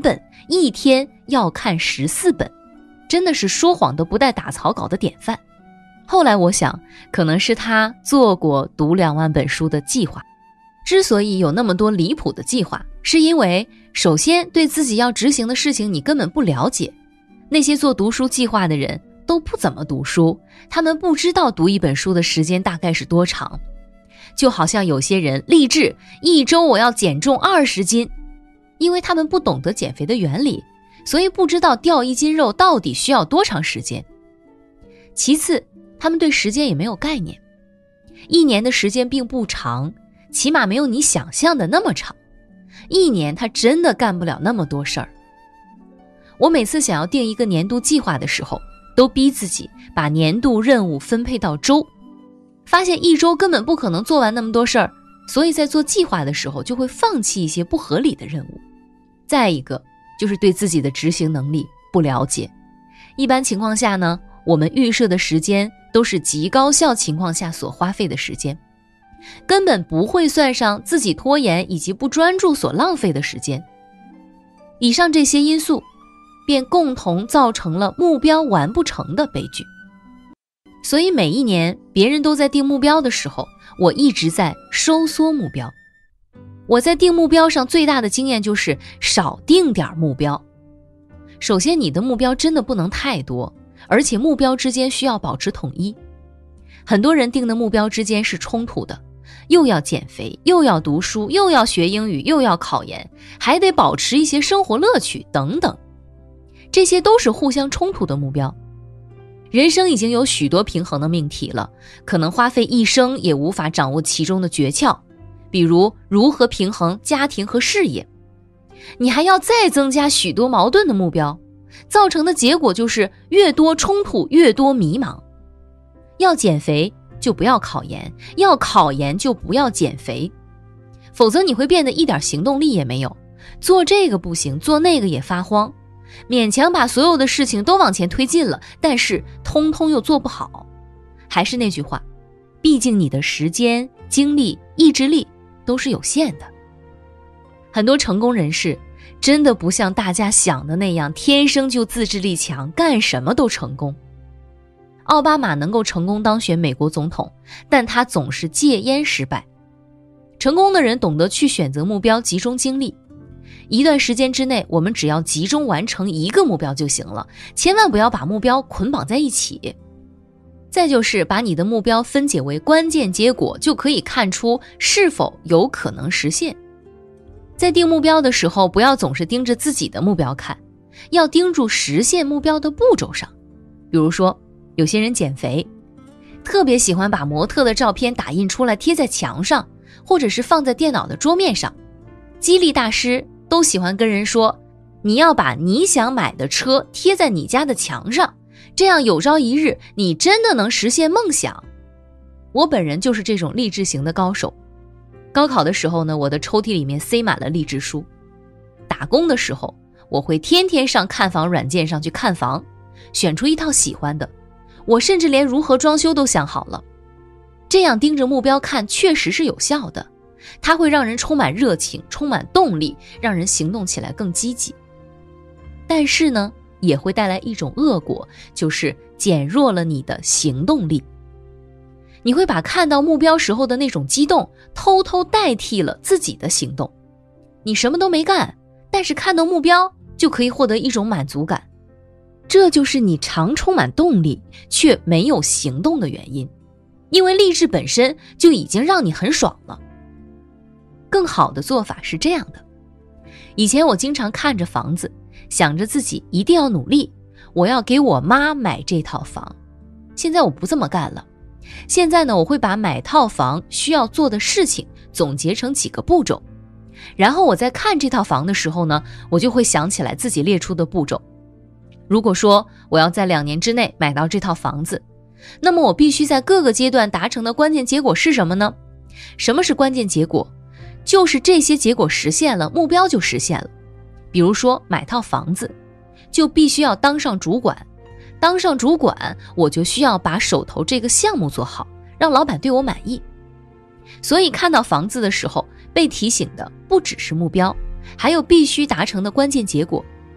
一天要看十四本，真的是说谎都不带打草稿的典范。后来我想，可能是他做过读两万本书的计划。之所以有那么多离谱的计划，是因为首先对自己要执行的事情你根本不了解。那些做读书计划的人都不怎么读书，他们不知道读一本书的时间大概是多长。就好像有些人立志一周我要减重二十斤，因为他们不懂得减肥的原理，所以不知道掉一斤肉到底需要多长时间。其次，他们对时间也没有概念，一年的时间并不长，起码没有你想象的那么长。一年他真的干不了那么多事儿。我每次想要定一个年度计划的时候，都逼自己把年度任务分配到周，发现一周根本不可能做完那么多事儿，所以在做计划的时候就会放弃一些不合理的任务。再一个就是对自己的执行能力不了解。一般情况下呢，我们预设的时间都是极高效情况下所花费的时间，根本不会算上自己拖延以及不专注所浪费的时间。以上这些因素便共同造成了目标完不成的悲剧。所以每一年别人都在定目标的时候，我一直在收缩目标。我在定目标上最大的经验就是少定点目标。首先，你的目标真的不能太多，而且目标之间需要保持统一。很多人定的目标之间是冲突的，又要减肥，又要读书，又要学英语，又要考研，还得保持一些生活乐趣等等。这些都是互相冲突的目标。人生已经有许多平衡的命题了，可能花费一生也无法掌握其中的诀窍，比如如何平衡家庭和事业。你还要再增加许多矛盾的目标，造成的结果就是越多冲突，越多迷茫。要减肥就不要考研，要考研就不要减肥，否则你会变得一点行动力也没有，做这个不行，做那个也发慌，勉强把所有的事情都往前推进了，但是通通又做不好。还是那句话，毕竟你的时间、精力、意志力都是有限的。很多成功人士真的不像大家想的那样，天生就自制力强，干什么都成功。奥巴马能够成功当选美国总统，但他总是戒烟失败。成功的人懂得去选择目标，集中精力。一段时间之内，我们只要集中完成一个目标就行了，千万不要把目标捆绑在一起。再就是把你的目标分解为关键结果，就可以看出是否有可能实现。在定目标的时候，不要总是盯着自己的目标看，要盯住实现目标的步骤上。比如说，有些人减肥，特别喜欢把模特的照片打印出来贴在墙上，或者是放在电脑的桌面上。激励大师都喜欢跟人说，你要把你想买的车贴在你家的墙上，这样有朝一日你真的能实现梦想。我本人就是这种励志型的高手。高考的时候呢，我的抽屉里面塞满了励志书。打工的时候，我会天天上看房软件上去看房，选出一套喜欢的。我甚至连如何装修都想好了。这样盯着目标看确实是有效的，它会让人充满热情，充满动力，让人行动起来更积极。但是呢，也会带来一种恶果，就是减弱了你的行动力。你会把看到目标时候的那种激动偷偷代替了自己的行动。你什么都没干，但是看到目标就可以获得一种满足感。这就是你常充满动力却没有行动的原因，因为励志本身就已经让你很爽了。更好的做法是这样的，以前我经常看着房子，想着自己一定要努力，我要给我妈买这套房。现在我不这么干了，现在呢，我会把买套房需要做的事情总结成几个步骤，然后我在看这套房的时候呢，我就会想起来自己列出的步骤。如果说我要在两年之内买到这套房子，那么我必须在各个阶段达成的关键结果是什么呢？什么是关键结果？就是这些结果实现了，目标就实现了。比如说买套房子，就必须要当上主管，当上主管，我就需要把手头这个项目做好，让老板对我满意。所以看到房子的时候，被提醒的不只是目标，还有必须达成的关键结果。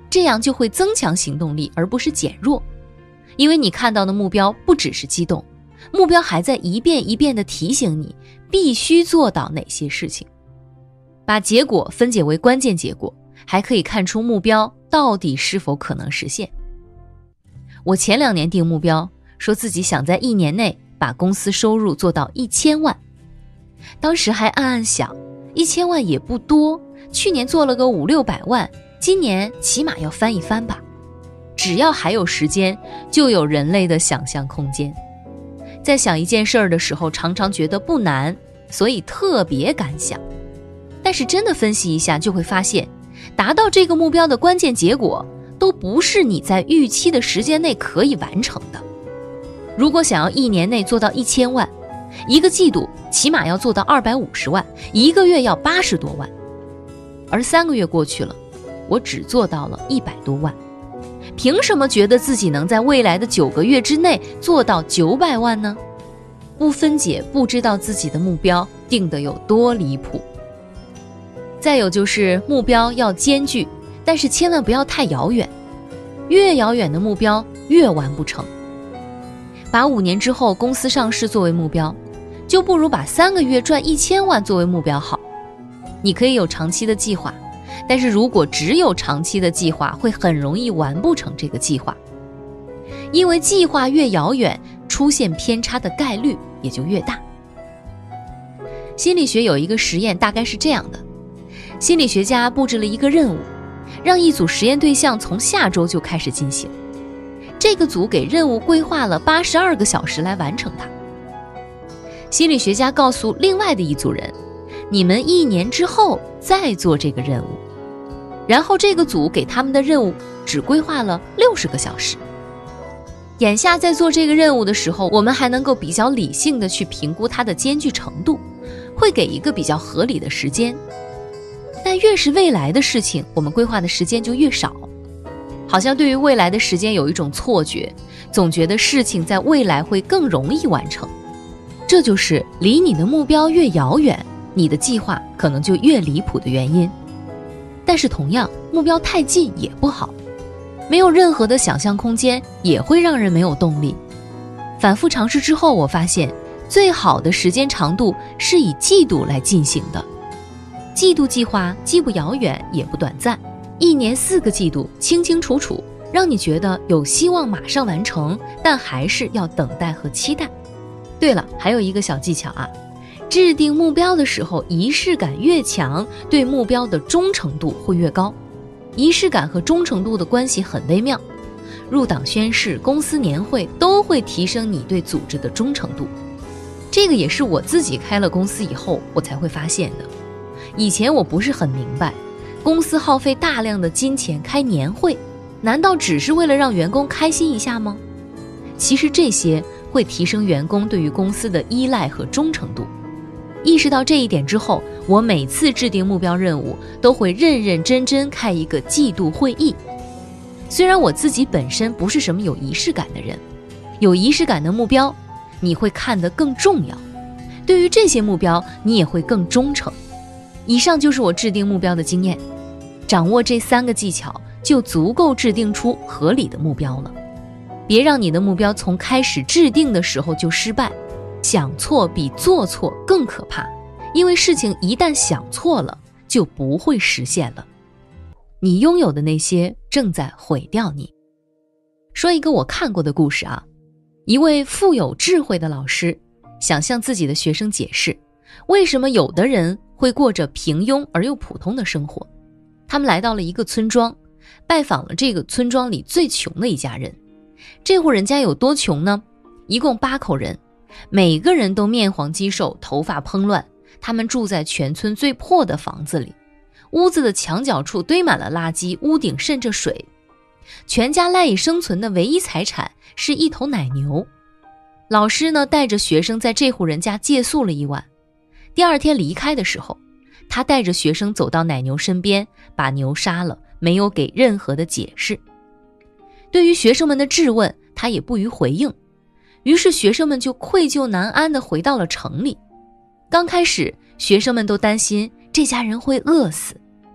这样就会增强行动力，而不是减弱。因为你看到的目标不只是激动，目标还在一遍一遍地提醒你必须做到哪些事情。把结果分解为关键结果，还可以看出目标到底是否可能实现。我前两年定目标，说自己想在一年内把公司收入做到一千万。当时还暗暗想，一千万也不多，去年做了个五六百万，今年起码要翻一番吧。只要还有时间，就有人类的想象空间。在想一件事儿的时候，常常觉得不难，所以特别敢想。但是真的分析一下，就会发现，达到这个目标的关键结果，都不是你在预期的时间内可以完成的。如果想要一年内做到一千万，一个季度起码要做到二百五十万，一个月要八十多万。而三个月过去了，我只做到了一百多万。凭什么觉得自己能在未来的九个月之内做到九百万呢？不分解，不知道自己的目标定得有多离谱。再有就是目标要艰巨，但是千万不要太遥远，越遥远的目标越完不成。把五年之后公司上市作为目标，就不如把三个月赚一千万作为目标好。你可以有长期的计划，但是如果只有长期的计划，会很容易完不成这个计划。因为计划越遥远，出现偏差的概率也就越大。心理学有一个实验，大概是这样的：心理学家布置了一个任务，让一组实验对象从下周就开始进行。这个组给任务规划了八十二个小时来完成它。心理学家告诉另外的一组人，你们一年之后再做这个任务。然后这个组给他们的任务只规划了六十个小时。眼下在做这个任务的时候，我们还能够比较理性的去评估它的艰巨程度，会给一个比较合理的时间。但越是未来的事情，我们规划的时间就越少。好像对于未来的时间有一种错觉，总觉得事情在未来会更容易完成。这就是离你的目标越遥远，你的计划可能就越离谱的原因。但是同样，目标太近也不好，没有任何的想象空间，也会让人没有动力。反复尝试之后，我发现最好的时间长度是以季度来进行的。季度计划既不遥远也不短暂，一年四个季度清清楚楚，让你觉得有希望马上完成，但还是要等待和期待。对了，还有一个小技巧啊，制定目标的时候，仪式感越强，对目标的忠诚度会越高。仪式感和忠诚度的关系很微妙，入党宣誓、公司年会都会提升你对组织的忠诚度。这个也是我自己开了公司以后我才会发现的。以前我不是很明白，公司耗费大量的金钱开年会，难道只是为了让员工开心一下吗？其实这些会提升员工对于公司的依赖和忠诚度。意识到这一点之后，我每次制定目标任务都会认认真真开一个季度会议。虽然我自己本身不是什么有仪式感的人，有仪式感的目标你会看得更重要，对于这些目标你也会更忠诚。以上就是我制定目标的经验，掌握这三个技巧就足够制定出合理的目标了。别让你的目标从开始制定的时候就失败，想错比做错更可怕，因为事情一旦想错了，就不会实现了。你拥有的那些正在毁掉你。说一个我看过的故事啊，一位富有智慧的老师想向自己的学生解释，为什么有的人会过着平庸而又普通的生活。他们来到了一个村庄，拜访了这个村庄里最穷的一家人。这户人家有多穷呢？一共八口人，每个人都面黄肌瘦，头发蓬乱。他们住在全村最破的房子里，屋子的墙角处堆满了垃圾，屋顶渗着水。全家赖以生存的唯一财产是一头奶牛。老师呢，带着学生在这户人家借宿了一晚。第二天离开的时候，他带着学生走到奶牛身边，把牛杀了，没有给任何的解释。对于学生们的质问，他也不予回应。于是学生们就愧疚难安地回到了城里。刚开始，学生们都担心这家人会饿死，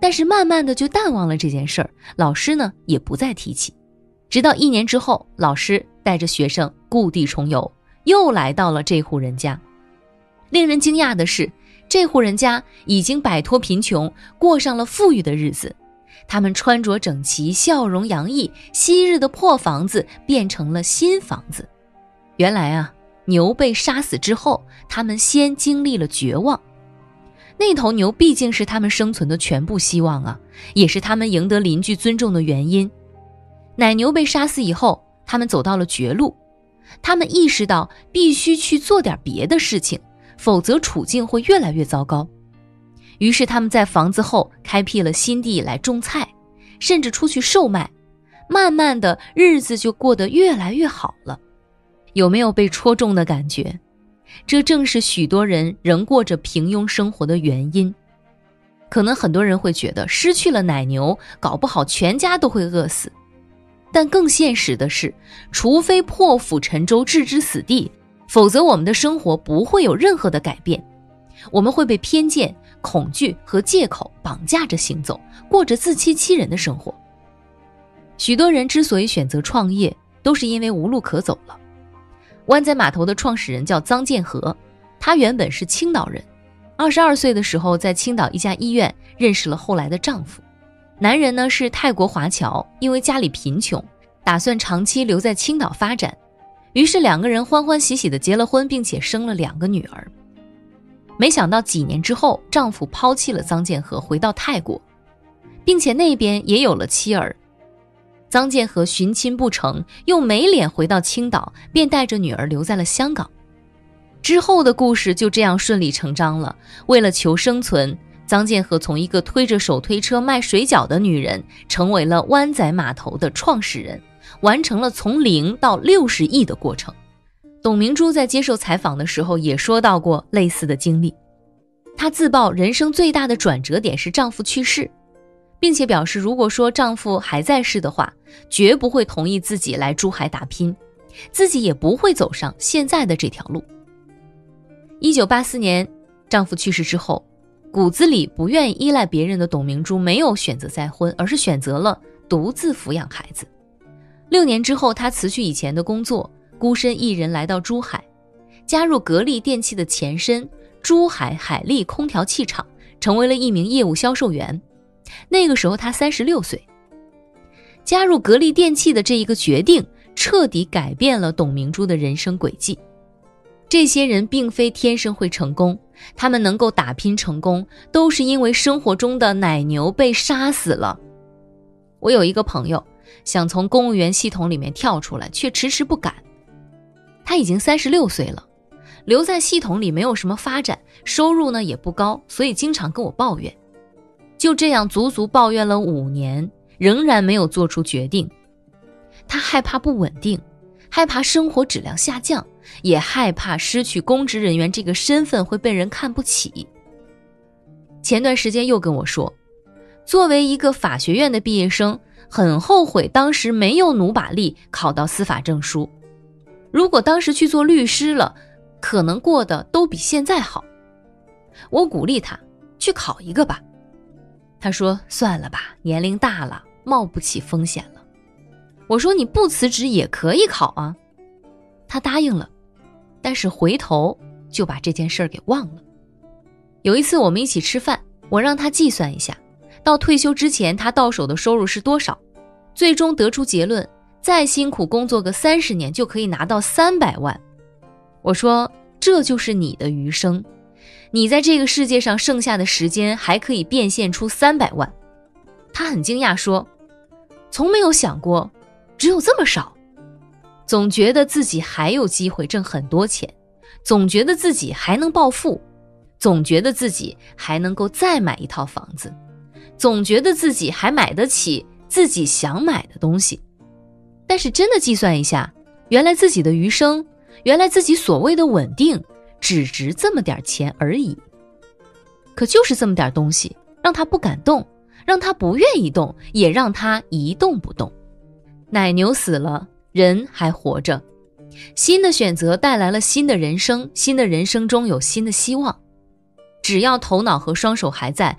但是慢慢的就淡忘了这件事儿，老师呢也不再提起。直到一年之后，老师带着学生故地重游，又来到了这户人家。令人惊讶的是，这户人家已经摆脱贫穷，过上了富裕的日子。他们穿着整齐，笑容洋溢，昔日的破房子变成了新房子。原来啊，牛被杀死之后，他们先经历了绝望。那头牛毕竟是他们生存的全部希望啊，也是他们赢得邻居尊重的原因。奶牛被杀死以后，他们走到了绝路。他们意识到必须去做点别的事情，否则处境会越来越糟糕。于是他们在房子后开辟了新地来种菜，甚至出去售卖。慢慢的，日子就过得越来越好了。有没有被戳中的感觉？这正是许多人仍过着平庸生活的原因。可能很多人会觉得，失去了奶牛，搞不好全家都会饿死。但更现实的是，除非破釜沉舟置之死地，否则我们的生活不会有任何的改变。我们会被偏见、恐惧和借口绑架着行走，过着自欺欺人的生活。许多人之所以选择创业，都是因为无路可走了。湾仔码头的创始人叫臧建和，他原本是青岛人，二十二岁的时候在青岛一家医院认识了后来的丈夫。男人呢是泰国华侨，因为家里贫穷，打算长期留在青岛发展，于是两个人欢欢喜喜地结了婚，并且生了两个女儿。没想到几年之后，丈夫抛弃了臧建和，回到泰国，并且那边也有了妻儿。臧建和寻亲不成，又没脸回到青岛，便带着女儿留在了香港。之后的故事就这样顺理成章了。为了求生存，臧建和从一个推着手推车卖水饺的女人，成为了湾仔码头的创始人，完成了从零到六十亿的过程。董明珠在接受采访的时候也说到过类似的经历。她自曝人生最大的转折点是丈夫去世，并且表示如果说丈夫还在世的话，绝不会同意自己来珠海打拼，自己也不会走上现在的这条路。一九八四年，丈夫去世之后，骨子里不愿意依赖别人的董明珠没有选择再婚，而是选择了独自抚养孩子。六年之后，她辞去以前的工作，孤身一人来到珠海，加入格力电器的前身珠海海力空调器厂，成为了一名业务销售员。那个时候她三十六岁。加入格力电器的这一个决定，彻底改变了董明珠的人生轨迹。这些人并非天生会成功，他们能够打拼成功，都是因为生活中的奶牛被杀死了。我有一个朋友想从公务员系统里面跳出来，却迟迟不敢。他已经三十六岁了，留在系统里没有什么发展，收入呢也不高，所以经常跟我抱怨。就这样足足抱怨了五年，仍然没有做出决定。他害怕不稳定，害怕生活质量下降，也害怕失去公职人员这个身份会被人看不起。前段时间又跟我说，作为一个法学院的毕业生，很后悔当时没有努把力考到司法证书。如果当时去做律师了，可能过得都比现在好。我鼓励他去考一个吧。他说算了吧，年龄大了，冒不起风险了。我说你不辞职也可以考啊。他答应了，但是回头就把这件事儿给忘了。有一次我们一起吃饭，我让他计算一下，到退休之前他到手的收入是多少，最终得出结论，再辛苦工作个三十年就可以拿到三百万。我说这就是你的余生，你在这个世界上剩下的时间还可以变现出三百万。他很惊讶说，从没有想过只有这么少，总觉得自己还有机会挣很多钱，总觉得自己还能暴富，总觉得自己还能够再买一套房子，总觉得自己还买得起自己想买的东西。但是真的计算一下，原来自己的余生，原来自己所谓的稳定只值这么点钱而已。可就是这么点东西，让他不敢动，让他不愿意动，也让他一动不动。奶牛死了，人还活着。新的选择带来了新的人生，新的人生中有新的希望。只要头脑和双手还在，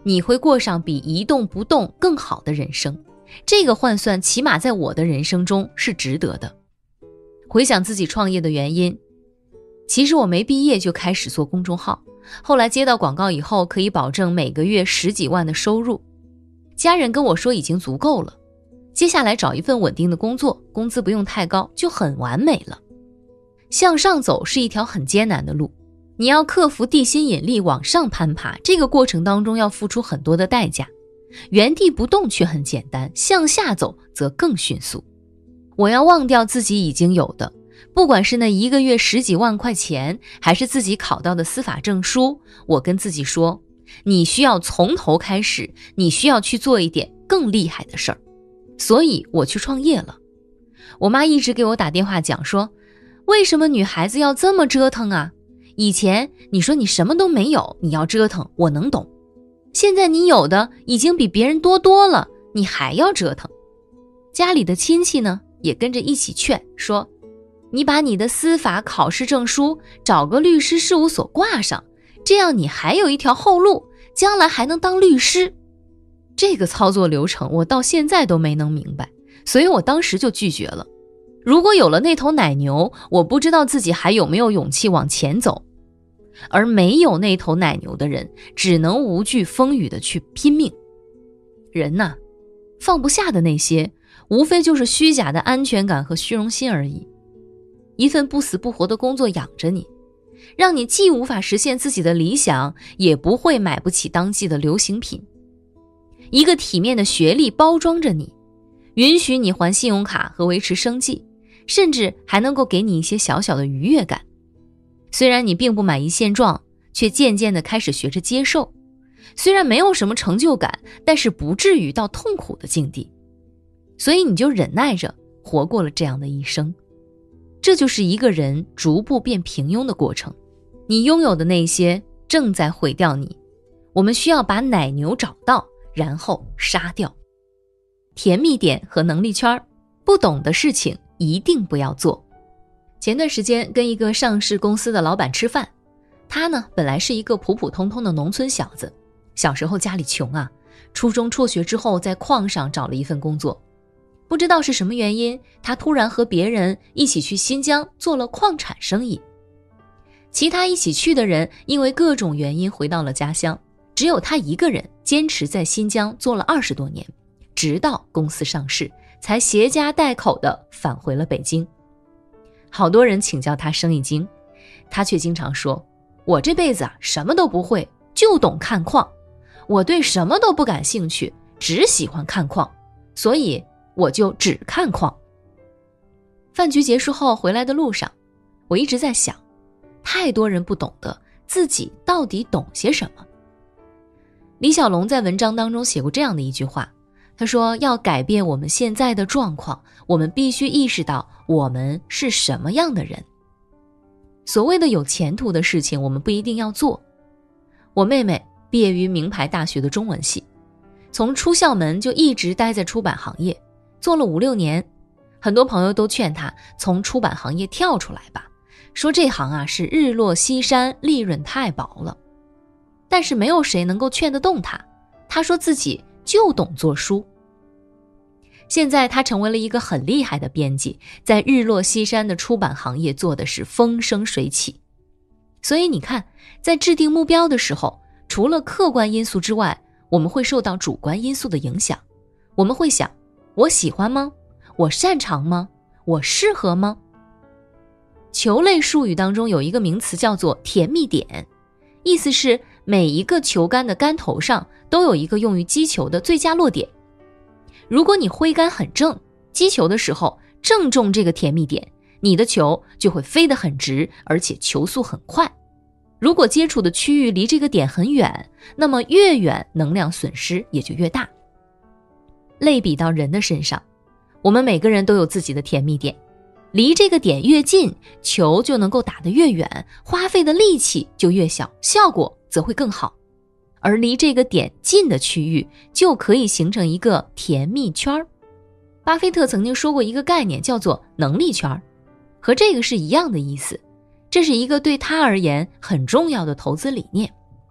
你会过上比一动不动更好的人生。这个换算起码在我的人生中是值得的。回想自己创业的原因，其实我没毕业就开始做公众号，后来接到广告以后可以保证每个月十几万的收入，家人跟我说已经足够了，接下来找一份稳定的工作，工资不用太高，就很完美了。向上走是一条很艰难的路，你要克服地心引力往上攀爬，这个过程当中要付出很多的代价。原地不动却很简单，向下走则更迅速。我要忘掉自己已经有的，不管是那一个月十几万块钱，还是自己考到的司法证书，我跟自己说，你需要从头开始，你需要去做一点更厉害的事儿。所以我去创业了。我妈一直给我打电话讲说，为什么女孩子要这么折腾啊？以前你说你什么都没有，你要折腾，我能懂。现在你有的已经比别人多多了，你还要折腾。家里的亲戚呢，也跟着一起劝，说你把你的司法考试证书找个律师事务所挂上，这样你还有一条后路，将来还能当律师。这个操作流程我到现在都没能明白，所以我当时就拒绝了。如果有了那头奶牛，我不知道自己还有没有勇气往前走。而没有那头奶牛的人，只能无惧风雨的去拼命。人呐，放不下的那些，无非就是虚假的安全感和虚荣心而已。一份不死不活的工作养着你，让你既无法实现自己的理想，也不会买不起当季的流行品。一个体面的学历包装着你，允许你还信用卡和维持生计，甚至还能够给你一些小小的愉悦感。虽然你并不满意现状，却渐渐地开始学着接受。虽然没有什么成就感，但是不至于到痛苦的境地。所以你就忍耐着活过了这样的一生。这就是一个人逐步变平庸的过程。你拥有的那些正在毁掉你，我们需要把奶牛找到，然后杀掉。甜蜜点和能力圈，不懂的事情一定不要做。前段时间跟一个上市公司的老板吃饭，他呢本来是一个普普通通的农村小子，小时候家里穷啊，初中辍学之后在矿上找了一份工作。不知道是什么原因，他突然和别人一起去新疆做了矿产生意。其他一起去的人因为各种原因回到了家乡，只有他一个人坚持在新疆做了二十多年，直到公司上市，才携家带口地返回了北京。好多人请教他生意经，他却经常说，我这辈子啊什么都不会，就懂看矿，我对什么都不感兴趣，只喜欢看矿，所以我就只看矿。饭局结束后回来的路上，我一直在想，太多人不懂得自己到底懂些什么。李小龙在文章当中写过这样的一句话，他说，要改变我们现在的状况，我们必须意识到我们是什么样的人。所谓的有前途的事情，我们不一定要做。我妹妹毕业于名牌大学的中文系，从出校门就一直待在出版行业，做了五六年。很多朋友都劝她从出版行业跳出来吧，说这行啊是日落西山，利润太薄了。但是没有谁能够劝得动她，她说自己就懂做书。现在他成为了一个很厉害的编辑，在日落西山的出版行业做的是风生水起。所以你看，在制定目标的时候，除了客观因素之外，我们会受到主观因素的影响。我们会想，我喜欢吗？我擅长吗？我适合吗？球类术语当中有一个名词叫做甜蜜点，意思是每一个球杆的杆头上都有一个用于击球的最佳落点。如果你挥杆很正，击球的时候正中这个甜蜜点，你的球就会飞得很直，而且球速很快。如果接触的区域离这个点很远，那么越远能量损失也就越大。类比到人的身上，我们每个人都有自己的甜蜜点，离这个点越近，球就能够打得越远，花费的力气就越小，效果则会更好。而离这个点近的区域就可以形成一个甜蜜圈。巴菲特曾经说过一个概念叫做能力圈，和这个是一样的意思。这是一个对他而言很重要的投资理念。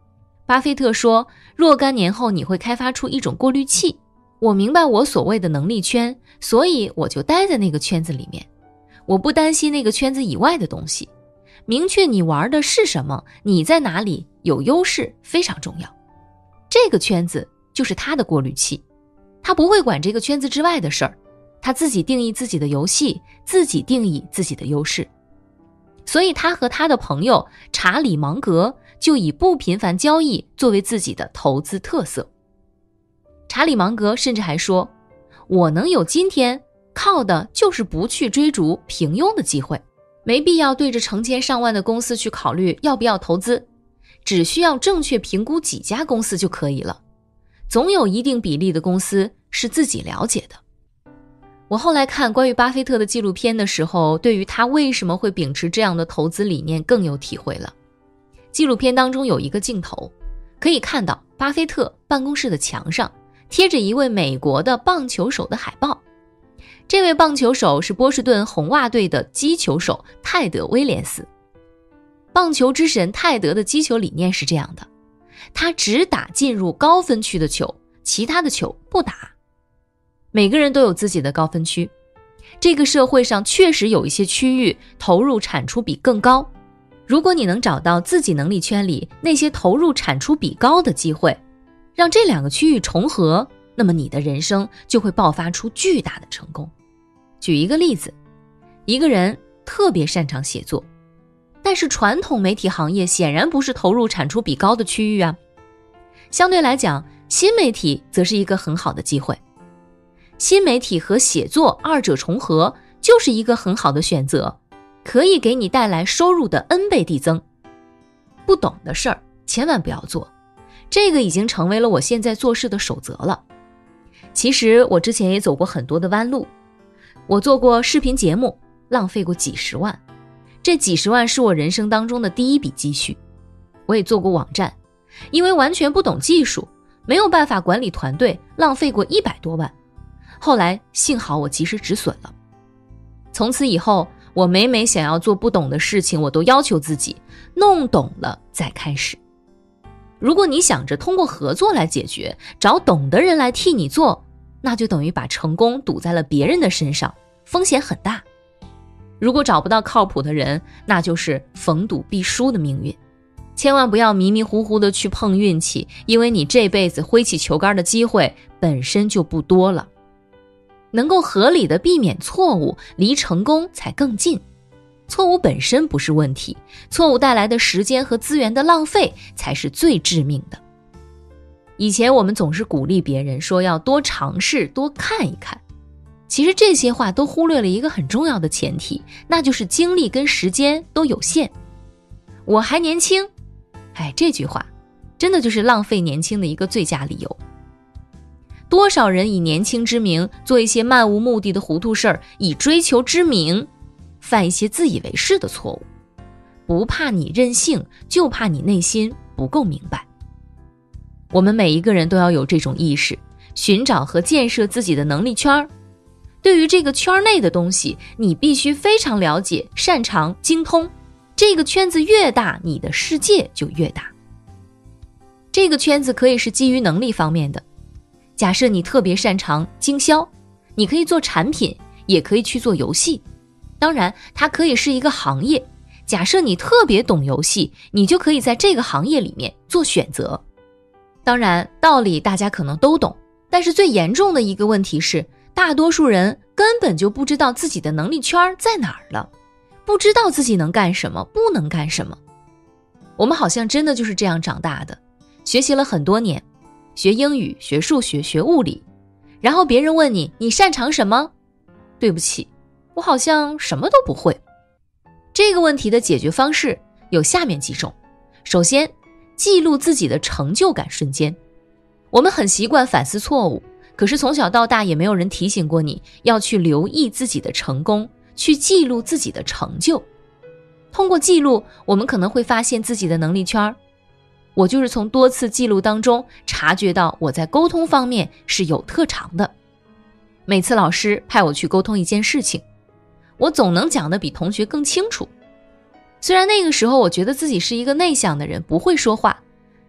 巴菲特说，若干年后你会开发出一种过滤器。我明白我所谓的能力圈，所以我就待在那个圈子里面。我不担心那个圈子以外的东西。明确你玩的是什么，你在哪里有优势非常重要。这个圈子就是他的过滤器，他不会管这个圈子之外的事儿，他自己定义自己的游戏，自己定义自己的优势。所以他和他的朋友查理芒格就以不频繁交易作为自己的投资特色。查理芒格甚至还说，我能有今天，靠的就是不去追逐平庸的机会，没必要对着成千上万的公司去考虑要不要投资，只需要正确评估几家公司就可以了。总有一定比例的公司是自己了解的。我后来看关于巴菲特的纪录片的时候，对于他为什么会秉持这样的投资理念更有体会了。纪录片当中有一个镜头，可以看到巴菲特办公室的墙上贴着一位美国的棒球手的海报。这位棒球手是波士顿红袜队的击球手泰德·威廉斯。棒球之神泰德的击球理念是这样的，他只打进入高分区的球，其他的球不打。每个人都有自己的高分区，这个社会上确实有一些区域投入产出比更高，如果你能找到自己能力圈里那些投入产出比高的机会，让这两个区域重合，那么你的人生就会爆发出巨大的成功。举一个例子，一个人特别擅长写作，但是传统媒体行业显然不是投入产出比高的区域啊。相对来讲，新媒体则是一个很好的机会。新媒体和写作二者重合，就是一个很好的选择，可以给你带来收入的 N 倍递增。不懂的事儿千万不要做，这个已经成为了我现在做事的守则了。其实我之前也走过很多的弯路，我做过视频节目，浪费过几十万，这几十万是我人生当中的第一笔积蓄。我也做过网站，因为完全不懂技术，没有办法管理团队，浪费过一百多万。后来幸好我及时止损了。从此以后，我每每想要做不懂的事情，我都要求自己弄懂了再开始。如果你想着通过合作来解决，找懂的人来替你做，那就等于把成功赌在了别人的身上，风险很大。如果找不到靠谱的人，那就是逢赌必输的命运。千万不要迷迷糊糊的去碰运气，因为你这辈子挥起球杆的机会本身就不多了。能够合理的避免错误，离成功才更近。错误本身不是问题，错误带来的时间和资源的浪费才是最致命的。以前我们总是鼓励别人说要多尝试，多看一看。其实这些话都忽略了一个很重要的前提，那就是精力跟时间都有限。我还年轻，哎，这句话真的就是浪费年轻的一个最佳理由。多少人以年轻之名做一些漫无目的的糊涂事儿，以追求之名犯一些自以为是的错误。不怕你任性，就怕你内心不够明白。我们每一个人都要有这种意识，寻找和建设自己的能力圈。对于这个圈内的东西，你必须非常了解、擅长、精通。这个圈子越大，你的世界就越大。这个圈子可以是基于能力方面的。假设你特别擅长经销，你可以做产品，也可以去做游戏。当然，它可以是一个行业。假设你特别懂游戏，你就可以在这个行业里面做选择。当然，道理大家可能都懂，但是最严重的一个问题是，大多数人根本就不知道自己的能力圈在哪儿了，不知道自己能干什么，不能干什么。我们好像真的就是这样长大的，学习了很多年，学英语，学数学，学物理，然后别人问你，你擅长什么？对不起，我好像什么都不会。这个问题的解决方式有下面几种。首先，记录自己的成就感瞬间。我们很习惯反思错误，可是从小到大也没有人提醒过你要去留意自己的成功，去记录自己的成就。通过记录，我们可能会发现自己的能力圈。我就是从多次记录当中察觉到我在沟通方面是有特长的。每次老师派我去沟通一件事情，我总能讲得比同学更清楚。虽然那个时候我觉得自己是一个内向的人，不会说话，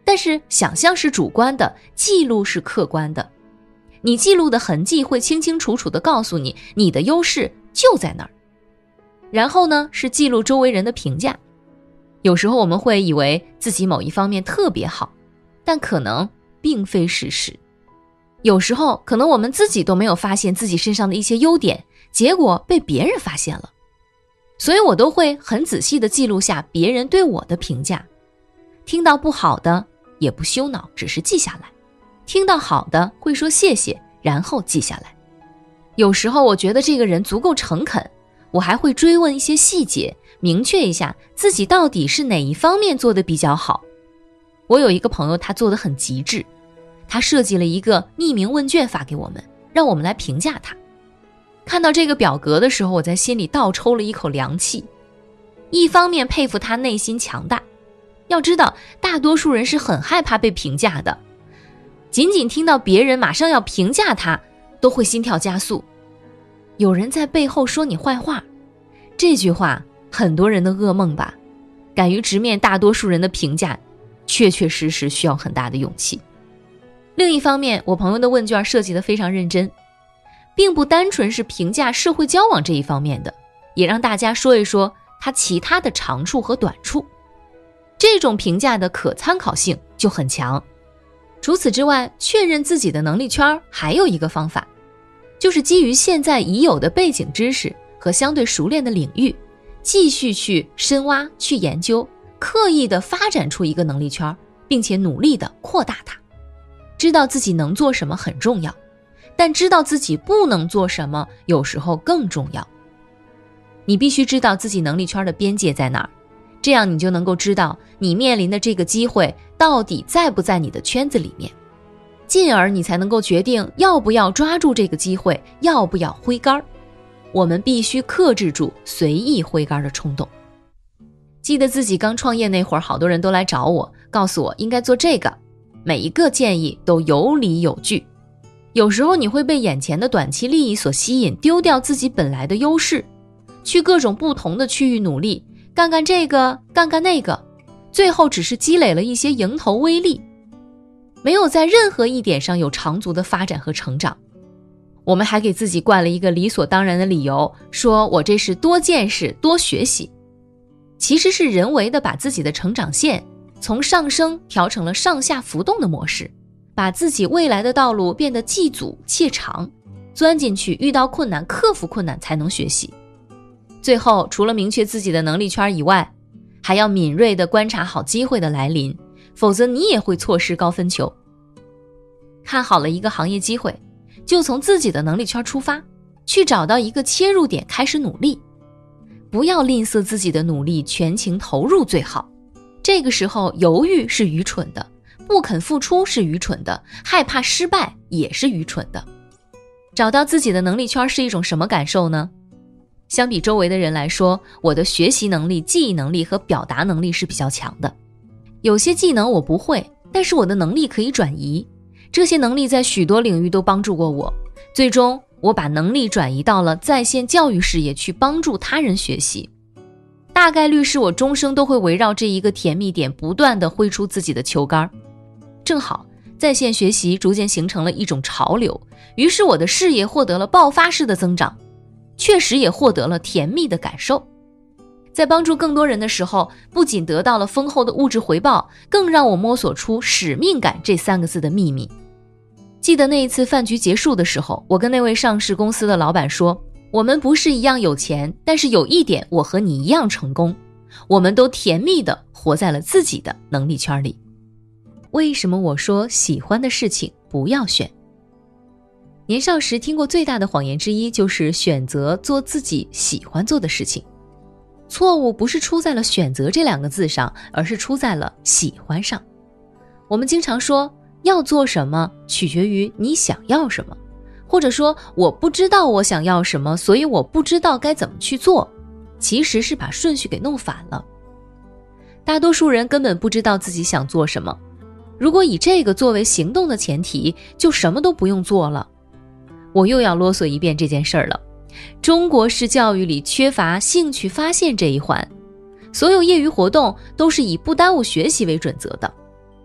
但是想象是主观的，记录是客观的。你记录的痕迹会清清楚楚地告诉你，你的优势就在那儿。然后呢，是记录周围人的评价。有时候我们会以为自己某一方面特别好，但可能并非事实。有时候可能我们自己都没有发现自己身上的一些优点，结果被别人发现了。所以我都会很仔细地记录下别人对我的评价，听到不好的也不羞恼，只是记下来，听到好的会说谢谢，然后记下来。有时候我觉得这个人足够诚恳，我还会追问一些细节，明确一下自己到底是哪一方面做得比较好。我有一个朋友，他做得很极致，他设计了一个匿名问卷发给我们，让我们来评价他。看到这个表格的时候，我在心里倒抽了一口凉气。一方面佩服他内心强大，要知道大多数人是很害怕被评价的，仅仅听到别人马上要评价他，都会心跳加速。有人在背后说你坏话，这句话很多人的噩梦吧。敢于直面大多数人的评价，确确实实需要很大的勇气。另一方面，我朋友的问卷设计得非常认真，并不单纯是评价社会交往这一方面的，也让大家说一说他其他的长处和短处。这种评价的可参考性就很强。除此之外，确认自己的能力圈还有一个方法，就是基于现在已有的背景知识和相对熟练的领域，继续去深挖、去研究，刻意的发展出一个能力圈，并且努力的扩大它。知道自己能做什么很重要，但知道自己不能做什么有时候更重要。你必须知道自己能力圈的边界在哪儿，这样你就能够知道你面临的这个机会到底在不在你的圈子里面，进而你才能够决定要不要抓住这个机会，要不要挥杆。我们必须克制住随意挥杆的冲动。记得自己刚创业那会儿，好多人都来找我，告诉我应该做这个，每一个建议都有理有据。有时候你会被眼前的短期利益所吸引，丢掉自己本来的优势，去各种不同的区域努力，干干这个，干干那个，最后只是积累了一些蝇头微利，没有在任何一点上有长足的发展和成长。我们还给自己灌了一个理所当然的理由，说我这是多见识多学习，其实是人为的把自己的成长线从上升调成了上下浮动的模式，把自己未来的道路变得既阻且长，钻进去，遇到困难克服困难才能学习。最后除了明确自己的能力圈以外，还要敏锐地观察好机会的来临，否则你也会错失高分球。看好了一个行业机会，就从自己的能力圈出发，去找到一个切入点开始努力，不要吝啬自己的努力，全情投入最好。这个时候犹豫是愚蠢的，不肯付出是愚蠢的，害怕失败也是愚蠢的。找到自己的能力圈是一种什么感受呢？相比周围的人来说，我的学习能力、记忆能力和表达能力是比较强的。有些技能我不会，但是我的能力可以转移，这些能力在许多领域都帮助过我。最终我把能力转移到了在线教育事业，去帮助他人学习。大概率是我终生都会围绕这一个甜蜜点不断地挥出自己的球杆。正好在线学习逐渐形成了一种潮流，于是我的事业获得了爆发式的增长，确实也获得了甜蜜的感受。在帮助更多人的时候，不仅得到了丰厚的物质回报，更让我摸索出使命感这三个字的秘密。记得那一次饭局结束的时候，我跟那位上市公司的老板说，我们不是一样有钱，但是有一点我和你一样成功，我们都甜蜜地活在了自己的能力圈里。为什么我说喜欢的事情不要选？年少时听过最大的谎言之一，就是选择做自己喜欢做的事情。错误不是出在了选择这两个字上，而是出在了喜欢上。我们经常说要做什么取决于你想要什么，或者说我不知道我想要什么，所以我不知道该怎么去做，其实是把顺序给弄反了。大多数人根本不知道自己想做什么，如果以这个作为行动的前提，就什么都不用做了。我又要啰嗦一遍这件事儿了。中国式教育里缺乏兴趣发现这一环，所有业余活动都是以不耽误学习为准则的。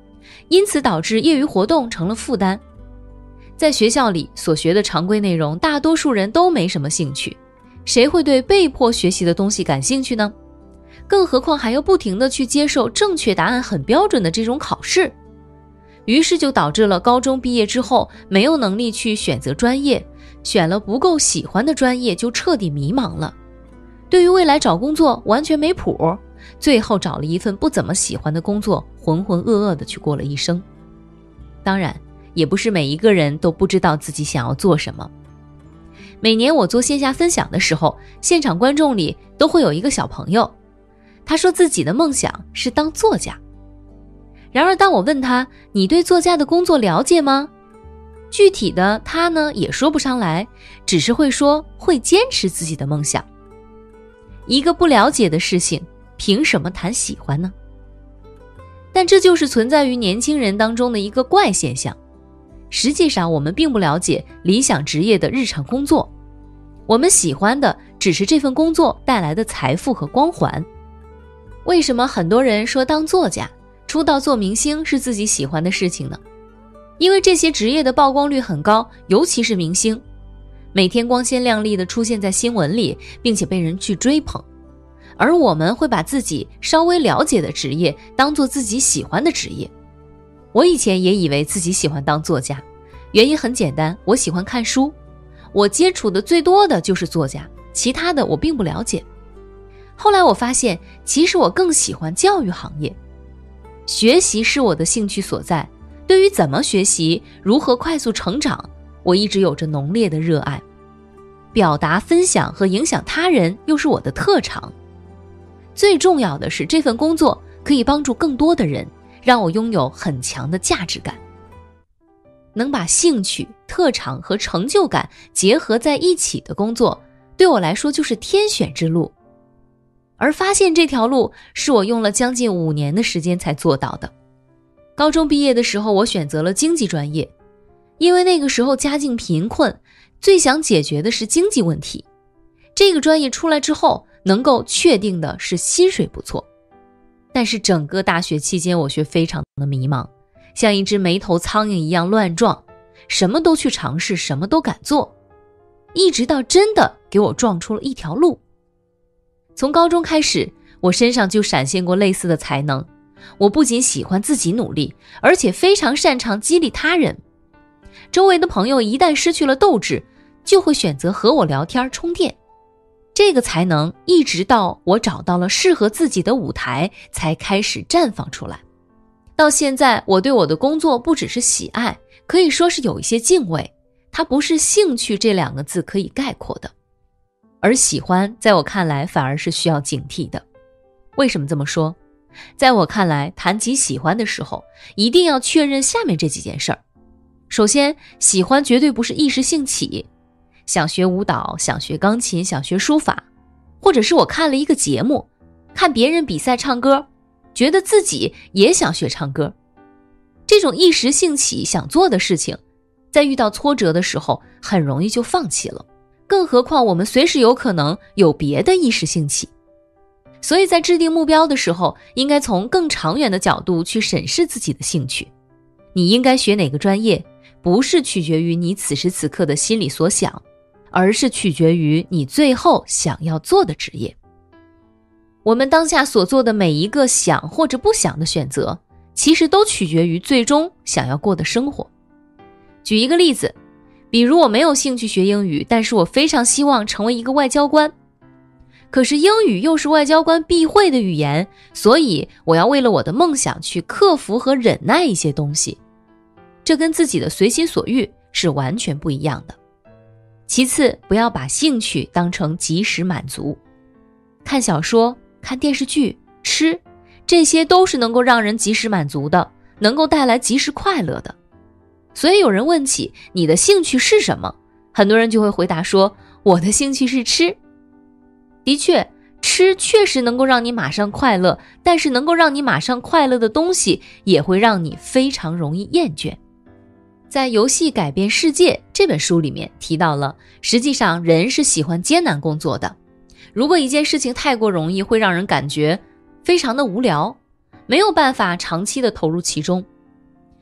因此导致业余活动成了负担。在学校里所学的常规内容，大多数人都没什么兴趣，谁会对被迫学习的东西感兴趣呢？更何况还要不停地去接受正确答案很标准的这种考试。于是就导致了高中毕业之后没有能力去选择专业，选了不够喜欢的专业就彻底迷茫了，对于未来找工作完全没谱，最后找了一份不怎么喜欢的工作，浑浑噩噩地去过了一生。当然也不是每一个人都不知道自己想要做什么。每年我做线下分享的时候，现场观众里都会有一个小朋友，他说自己的梦想是当作家。然而当我问他，你对作家的工作了解吗？具体的他呢也说不上来，只是会说会坚持自己的梦想。一个不了解的事情，凭什么谈喜欢呢？但这就是存在于年轻人当中的一个怪现象。实际上我们并不了解理想职业的日常工作，我们喜欢的只是这份工作带来的财富和光环。为什么很多人说当作家、出道做明星是自己喜欢的事情呢？因为这些职业的曝光率很高，尤其是明星，每天光鲜亮丽地出现在新闻里，并且被人去追捧。而我们会把自己稍微了解的职业当做自己喜欢的职业。我以前也以为自己喜欢当作家，原因很简单，我喜欢看书，我接触的最多的就是作家，其他的我并不了解。后来我发现，其实我更喜欢教育行业，学习是我的兴趣所在，对于怎么学习，如何快速成长，我一直有着浓烈的热爱。表达、分享和影响他人又是我的特长。最重要的是，这份工作可以帮助更多的人，让我拥有很强的价值感。能把兴趣、特长和成就感结合在一起的工作，对我来说就是天选之路。而发现这条路，是我用了将近五年的时间才做到的。高中毕业的时候，我选择了经济专业，因为那个时候家境贫困，最想解决的是经济问题。这个专业出来之后，能够确定的是薪水不错。但是整个大学期间，我却非常的迷茫，像一只没头苍蝇一样乱撞，什么都去尝试，什么都敢做，一直到真的给我撞出了一条路。从高中开始，我身上就闪现过类似的才能，我不仅喜欢自己努力，而且非常擅长激励他人。周围的朋友一旦失去了斗志，就会选择和我聊天充电。这个才能一直到我找到了适合自己的舞台，才开始绽放出来。到现在，我对我的工作不只是喜爱，可以说是有一些敬畏，它不是兴趣这两个字可以概括的。而喜欢在我看来反而是需要警惕的。为什么这么说？在我看来，谈及喜欢的时候，一定要确认下面这几件事儿。首先，喜欢绝对不是一时兴起，想学舞蹈，想学钢琴，想学书法，或者是我看了一个节目，看别人比赛唱歌，觉得自己也想学唱歌。这种一时兴起想做的事情，在遇到挫折的时候，很容易就放弃了。更何况我们随时有可能有别的一时兴起。所以在制定目标的时候，应该从更长远的角度去审视自己的兴趣。你应该学哪个专业，不是取决于你此时此刻的心里所想，而是取决于你最后想要做的职业。我们当下所做的每一个想或者不想的选择，其实都取决于最终想要过的生活。举一个例子，比如我没有兴趣学英语，但是我非常希望成为一个外交官。可是英语又是外交官必会的语言，所以我要为了我的梦想去克服和忍耐一些东西。这跟自己的随心所欲是完全不一样的。其次，不要把兴趣当成即时满足。看小说、看电视剧、吃，这些都是能够让人即时满足的，能够带来即时快乐的。所以有人问起你的兴趣是什么，很多人就会回答说，我的兴趣是吃。的确，吃确实能够让你马上快乐，但是能够让你马上快乐的东西，也会让你非常容易厌倦。在《游戏改变世界》这本书里面提到了，实际上人是喜欢艰难工作的。如果一件事情太过容易，会让人感觉非常的无聊，没有办法长期的投入其中。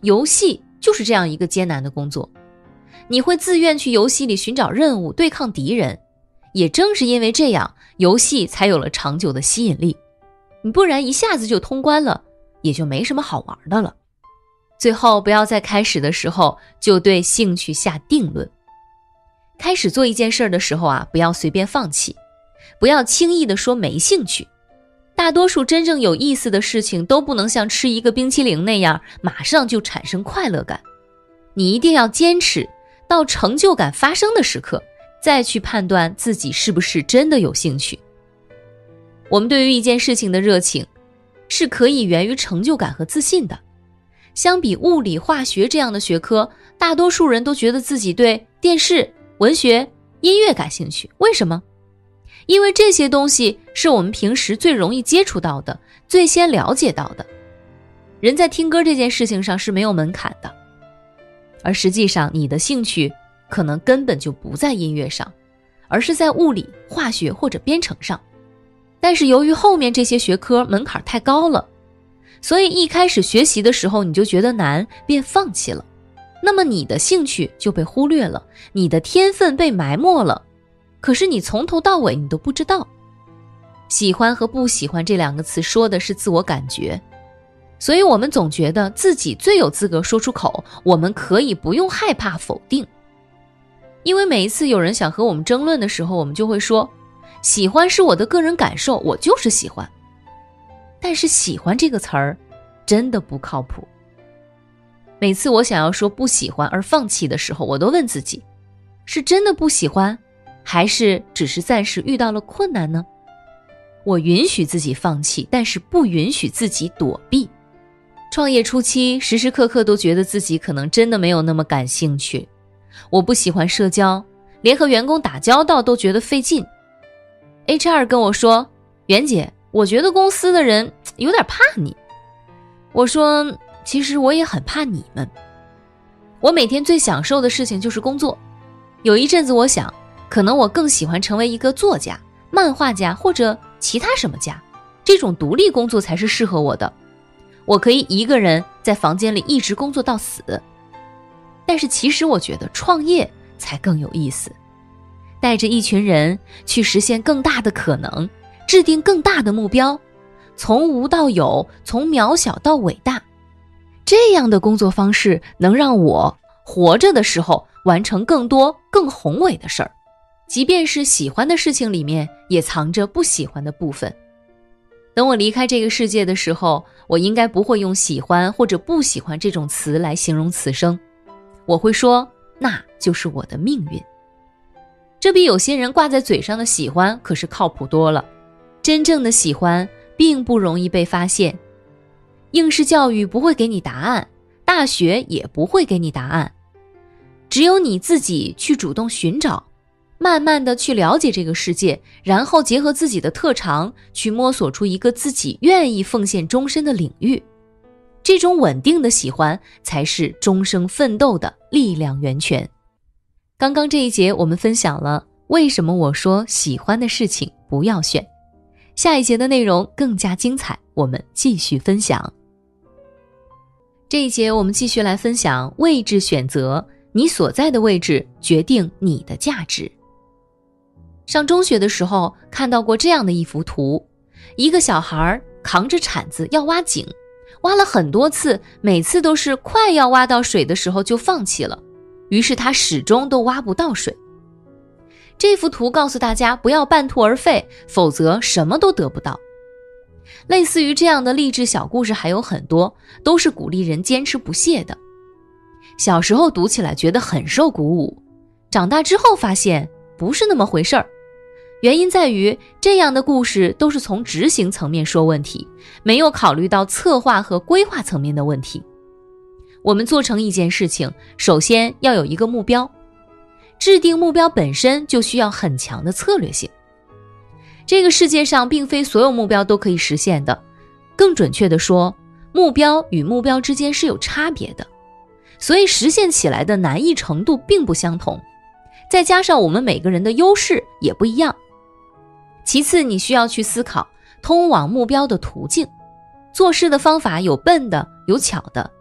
游戏就是这样一个艰难的工作，你会自愿去游戏里寻找任务，对抗敌人，也正是因为这样，游戏才有了长久的吸引力。你不然一下子就通关了，也就没什么好玩的了。最后，不要在开始的时候就对兴趣下定论。开始做一件事的时候啊，不要随便放弃，不要轻易的说没兴趣。大多数真正有意思的事情都不能像吃一个冰淇淋那样马上就产生快乐感，你一定要坚持到成就感发生的时刻，再去判断自己是不是真的有兴趣。我们对于一件事情的热情是可以源于成就感和自信的。相比物理、化学这样的学科，大多数人都觉得自己对电视、文学、音乐感兴趣。为什么？因为这些东西是我们平时最容易接触到的，最先了解到的。人在听歌这件事情上是没有门槛的，而实际上你的兴趣可能根本就不在音乐上，而是在物理、化学或者编程上。但是由于后面这些学科门槛太高了，所以一开始学习的时候你就觉得难，便放弃了。那么你的兴趣就被忽略了，你的天分被埋没了。可是你从头到尾你都不知道。喜欢和不喜欢这两个词说的是自我感觉，所以我们总觉得自己最有资格说出口，我们可以不用害怕否定。因为每一次有人想和我们争论的时候，我们就会说，喜欢是我的个人感受，我就是喜欢。但是喜欢这个词儿真的不靠谱。每次我想要说不喜欢而放弃的时候，我都问自己，是真的不喜欢，还是只是暂时遇到了困难呢？我允许自己放弃，但是不允许自己躲避。创业初期，时时刻刻都觉得自己可能真的没有那么感兴趣。我不喜欢社交，连和员工打交道都觉得费劲。H R 跟我说，袁姐，我觉得公司的人有点怕你。我说，其实我也很怕你们。我每天最享受的事情就是工作。有一阵子我想，可能我更喜欢成为一个作家、漫画家或者其他什么家，这种独立工作才是适合我的。我可以一个人在房间里一直工作到死。但是其实我觉得创业才更有意思，带着一群人去实现更大的可能，制定更大的目标，从无到有，从渺小到伟大。这样的工作方式能让我活着的时候完成更多更宏伟的事儿。即便是喜欢的事情里面也藏着不喜欢的部分。等我离开这个世界的时候，我应该不会用喜欢或者不喜欢这种词来形容此生，我会说那就是我的命运。这比有些人挂在嘴上的喜欢可是靠谱多了。真正的喜欢并不容易被发现，应试教育不会给你答案，大学也不会给你答案，只有你自己去主动寻找，慢慢的去了解这个世界，然后结合自己的特长去摸索出一个自己愿意奉献终身的领域。这种稳定的喜欢才是终生奋斗的力量源泉。刚刚这一节我们分享了为什么我说喜欢的事情不要选，下一节的内容更加精彩，我们继续分享。这一节我们继续来分享位置选择，你所在的位置决定你的价值。上中学的时候看到过这样的一幅图，一个小孩扛着铲子要挖井，挖了很多次，每次都是快要挖到水的时候就放弃了，于是他始终都挖不到水。这幅图告诉大家不要半途而废，否则什么都得不到。类似于这样的励志小故事还有很多，都是鼓励人坚持不懈的。小时候读起来觉得很受鼓舞，长大之后发现不是那么回事儿。原因在于这样的故事都是从执行层面说问题，没有考虑到策划和规划层面的问题。我们做成一件事情，首先要有一个目标，制定目标本身就需要很强的策略性。这个世界上并非所有目标都可以实现的，更准确地说，目标与目标之间是有差别的，所以实现起来的难易程度并不相同，再加上我们每个人的优势也不一样。其次，你需要去思考通往目标的途径，做事的方法有笨的，有巧的。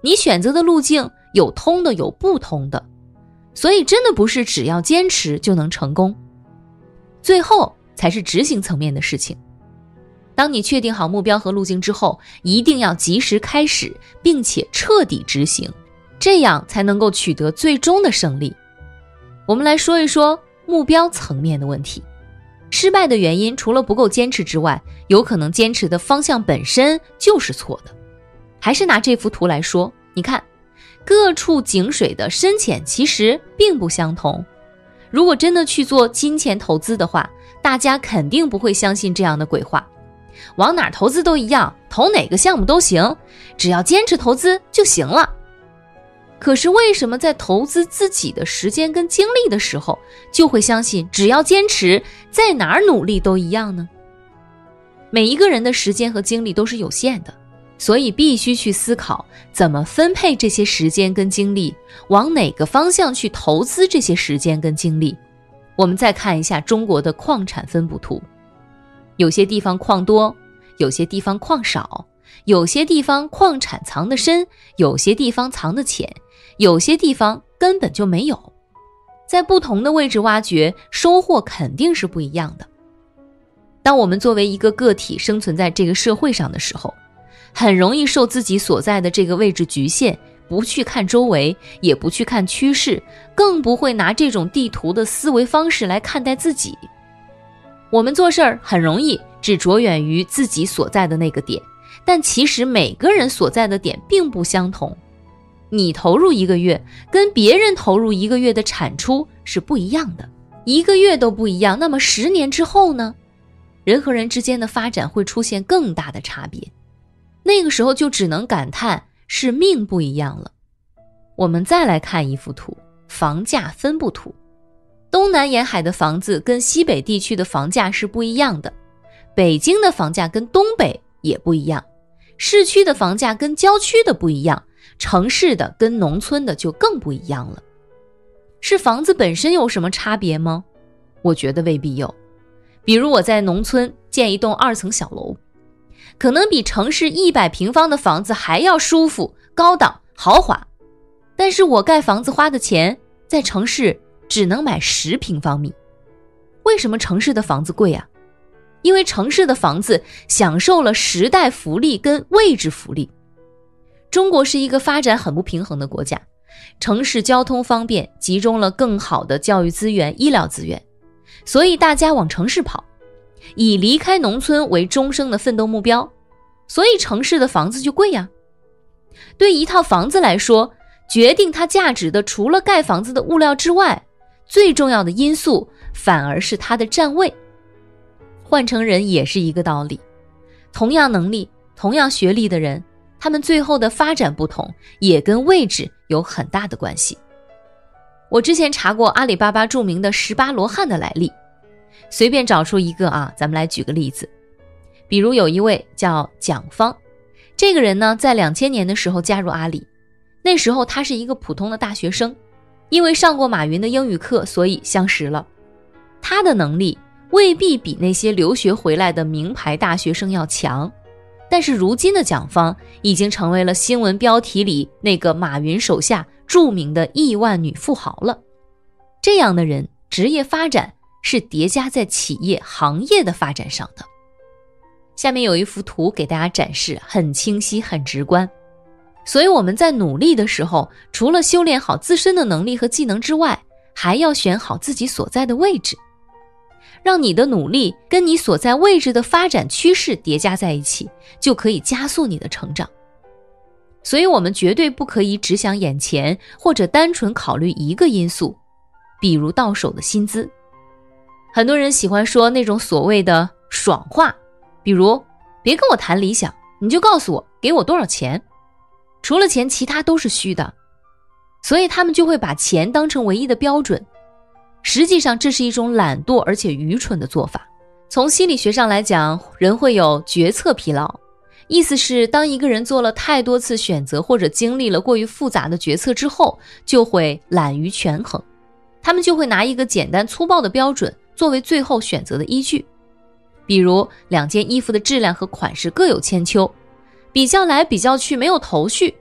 你选择的路径有通的有不通的，所以真的不是只要坚持就能成功，最后才是执行层面的事情。当你确定好目标和路径之后，一定要及时开始，并且彻底执行，这样才能够取得最终的胜利。我们来说一说目标层面的问题。失败的原因除了不够坚持之外，有可能坚持的方向本身就是错的。还是拿这幅图来说，你看，各处井水的深浅其实并不相同。如果真的去做金钱投资的话，大家肯定不会相信这样的鬼话。往哪投资都一样，投哪个项目都行，只要坚持投资就行了。可是为什么在投资自己的时间跟精力的时候，就会相信只要坚持，在哪儿努力都一样呢？每一个人的时间和精力都是有限的，所以必须去思考怎么分配这些时间跟精力，往哪个方向去投资这些时间跟精力。我们再看一下中国的矿产分布图，有些地方矿多，有些地方矿少，有些地方矿产藏得深，有些地方藏得浅，有些地方根本就没有。在不同的位置挖掘，收获肯定是不一样的。当我们作为一个个体生存在这个社会上的时候，很容易受自己所在的这个位置局限，不去看周围，也不去看趋势，更不会拿这种地图的思维方式来看待自己。我们做事儿很容易只着眼于自己所在的那个点，但其实每个人所在的点并不相同。你投入一个月，跟别人投入一个月的产出是不一样的，一个月都不一样，那么十年之后呢？人和人之间的发展会出现更大的差别，那个时候就只能感叹是命不一样了。我们再来看一幅图，房价分布图。东南沿海的房子跟西北地区的房价是不一样的，北京的房价跟东北也不一样，市区的房价跟郊区的不一样，城市的跟农村的就更不一样了。是房子本身有什么差别吗？我觉得未必有。比如我在农村建一栋二层小楼，可能比城市一百平方的房子还要舒服、高档、豪华，但是我盖房子花的钱，在城市只能买十平方米。为什么城市的房子贵啊？因为城市的房子享受了时代福利跟位置福利。中国是一个发展很不平衡的国家，城市交通方便，集中了更好的教育资源、医疗资源，所以大家往城市跑，以离开农村为终生的奋斗目标，所以城市的房子就贵呀。对一套房子来说，决定它价值的除了盖房子的物料之外，最重要的因素反而是它的站位。换成人也是一个道理，同样能力、同样学历的人，他们最后的发展不同，也跟位置有很大的关系。我之前查过阿里巴巴著名的十八罗汉的来历，随便找出一个啊，咱们来举个例子。比如有一位叫蒋方，这个人呢，在两千年的时候加入阿里，那时候他是一个普通的大学生，因为上过马云的英语课，所以相识了。他的能力未必比那些留学回来的名牌大学生要强，但是如今的蒋方已经成为了新闻标题里那个马云手下著名的亿万女富豪了。这样的人职业发展是叠加在企业行业的发展上的。下面有一幅图给大家展示，很清晰很直观。所以我们在努力的时候，除了修炼好自身的能力和技能之外，还要选好自己所在的位置，让你的努力跟你所在位置的发展趋势叠加在一起，就可以加速你的成长。所以我们绝对不可以只想眼前，或者单纯考虑一个因素，比如到手的薪资。很多人喜欢说那种所谓的爽话，比如别跟我谈理想，你就告诉我给我多少钱，除了钱其他都是虚的。所以他们就会把钱当成唯一的标准，实际上这是一种懒惰而且愚蠢的做法。从心理学上来讲，人会有决策疲劳，意思是当一个人做了太多次选择，或者经历了过于复杂的决策之后，就会懒于权衡，他们就会拿一个简单粗暴的标准作为最后选择的依据。比如两件衣服的质量和款式各有千秋，比较来比较去没有头绪，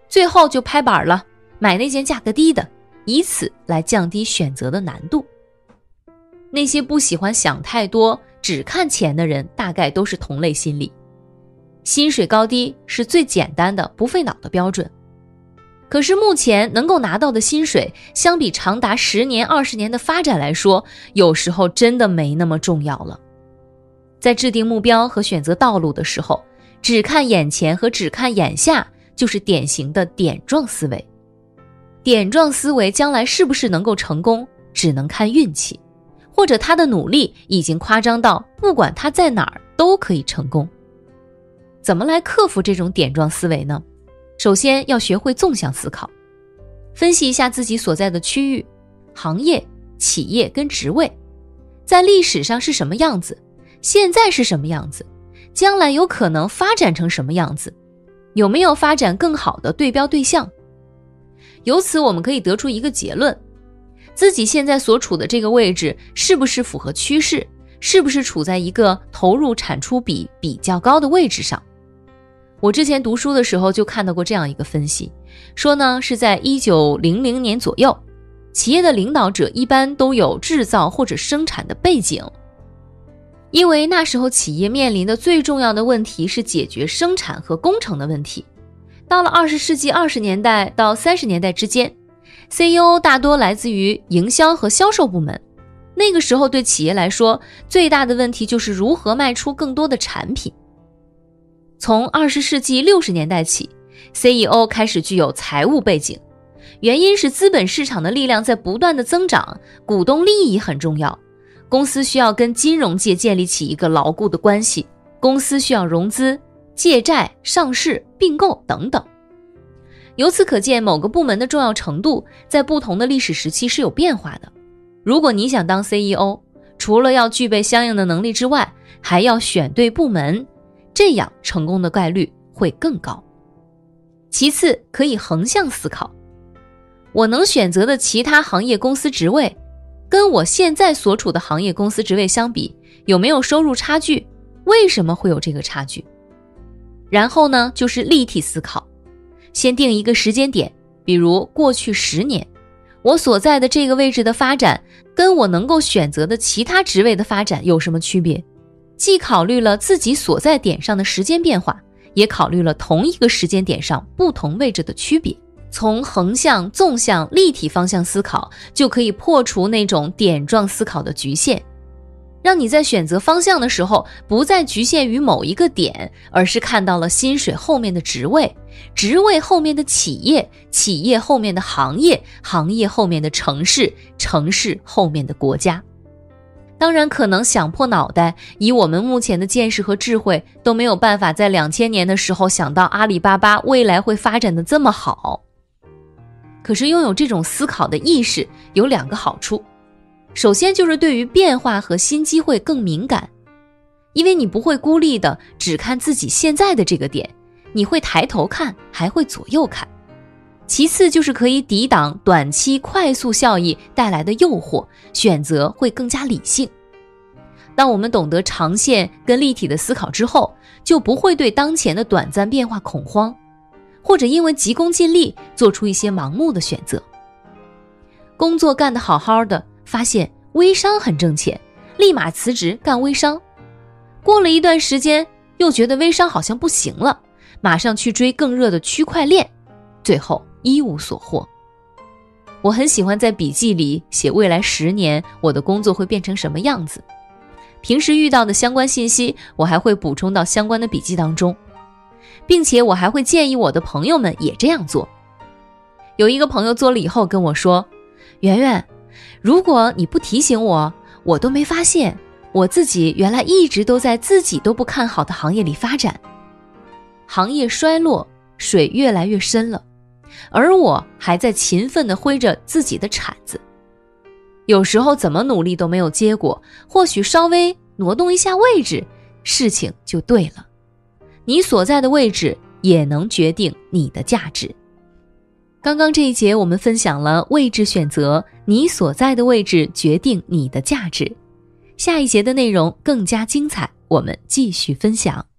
最后就拍板了，买那件价格低的，以此来降低选择的难度。那些不喜欢想太多，只看钱的人，大概都是同类心理。薪水高低是最简单的、不费脑的标准。可是目前能够拿到的薪水，相比长达十年、二十年的发展来说，有时候真的没那么重要了。在制定目标和选择道路的时候，只看眼前和只看眼下，就是典型的点状思维。点状思维将来是不是能够成功，只能看运气，或者他的努力已经夸张到不管他在哪儿都可以成功。怎么来克服这种点状思维呢？首先要学会纵向思考，分析一下自己所在的区域、行业、企业跟职位，在历史上是什么样子，现在是什么样子，将来有可能发展成什么样子，有没有发展更好的对标对象。由此我们可以得出一个结论，自己现在所处的这个位置是不是符合趋势，是不是处在一个投入产出比比较高的位置上。我之前读书的时候就看到过这样一个分析，说呢是在一九零零年左右，企业的领导者一般都有制造或者生产的背景，因为那时候企业面临的最重要的问题是解决生产和工程的问题。到了二十世纪二十年代到三十年代之间， C E O 大多来自于营销和销售部门，那个时候对企业来说，最大的问题就是如何卖出更多的产品。从二十世纪六十年代起， C E O 开始具有财务背景，原因是资本市场的力量在不断的增长，股东利益很重要，公司需要跟金融界建立起一个牢固的关系，公司需要融资、借债、上市、并购等等。由此可见，某个部门的重要程度在不同的历史时期是有变化的。如果你想当 C E O， 除了要具备相应的能力之外，还要选对部门，这样成功的概率会更高。其次，可以横向思考，我能选择的其他行业公司职位，跟我现在所处的行业公司职位相比，有没有收入差距？为什么会有这个差距？然后呢，就是立体思考，先定一个时间点，比如过去十年，我所在的这个位置的发展，跟我能够选择的其他职位的发展有什么区别？既考虑了自己所在点上的时间变化，也考虑了同一个时间点上不同位置的区别。从横向、纵向、立体方向思考，就可以破除那种点状思考的局限，让你在选择方向的时候，不再局限于某一个点，而是看到了薪水后面的职位，职位后面的企业，企业后面的行业，行业后面的城市，城市后面的国家。当然可能想破脑袋，以我们目前的见识和智慧，都没有办法在两千年的时候想到阿里巴巴未来会发展的这么好。可是拥有这种思考的意识有两个好处，首先就是对于变化和新机会更敏感，因为你不会孤立的只看自己现在的这个点，你会抬头看，还会左右看。其次就是可以抵挡短期快速效益带来的诱惑，选择会更加理性。当我们懂得长线跟立体的思考之后，就不会对当前的短暂变化恐慌，或者因为急功近利做出一些盲目的选择。工作干得好好的，发现微商很挣钱，立马辞职干微商。过了一段时间，又觉得微商好像不行了，马上去追更热的区块链，最后一无所获。我很喜欢在笔记里写未来十年我的工作会变成什么样子，平时遇到的相关信息我还会补充到相关的笔记当中，并且我还会建议我的朋友们也这样做。有一个朋友做了以后跟我说，圆圆，如果你不提醒我，我都没发现我自己原来一直都在自己都不看好的行业里发展。行业衰落，水越来越深了，而我还在勤奋地挥着自己的铲子。有时候怎么努力都没有结果，或许稍微挪动一下位置，事情就对了。你所在的位置也能决定你的价值。刚刚这一节我们分享了位置选择，你所在的位置决定你的价值。下一节的内容更加精彩，我们继续分享。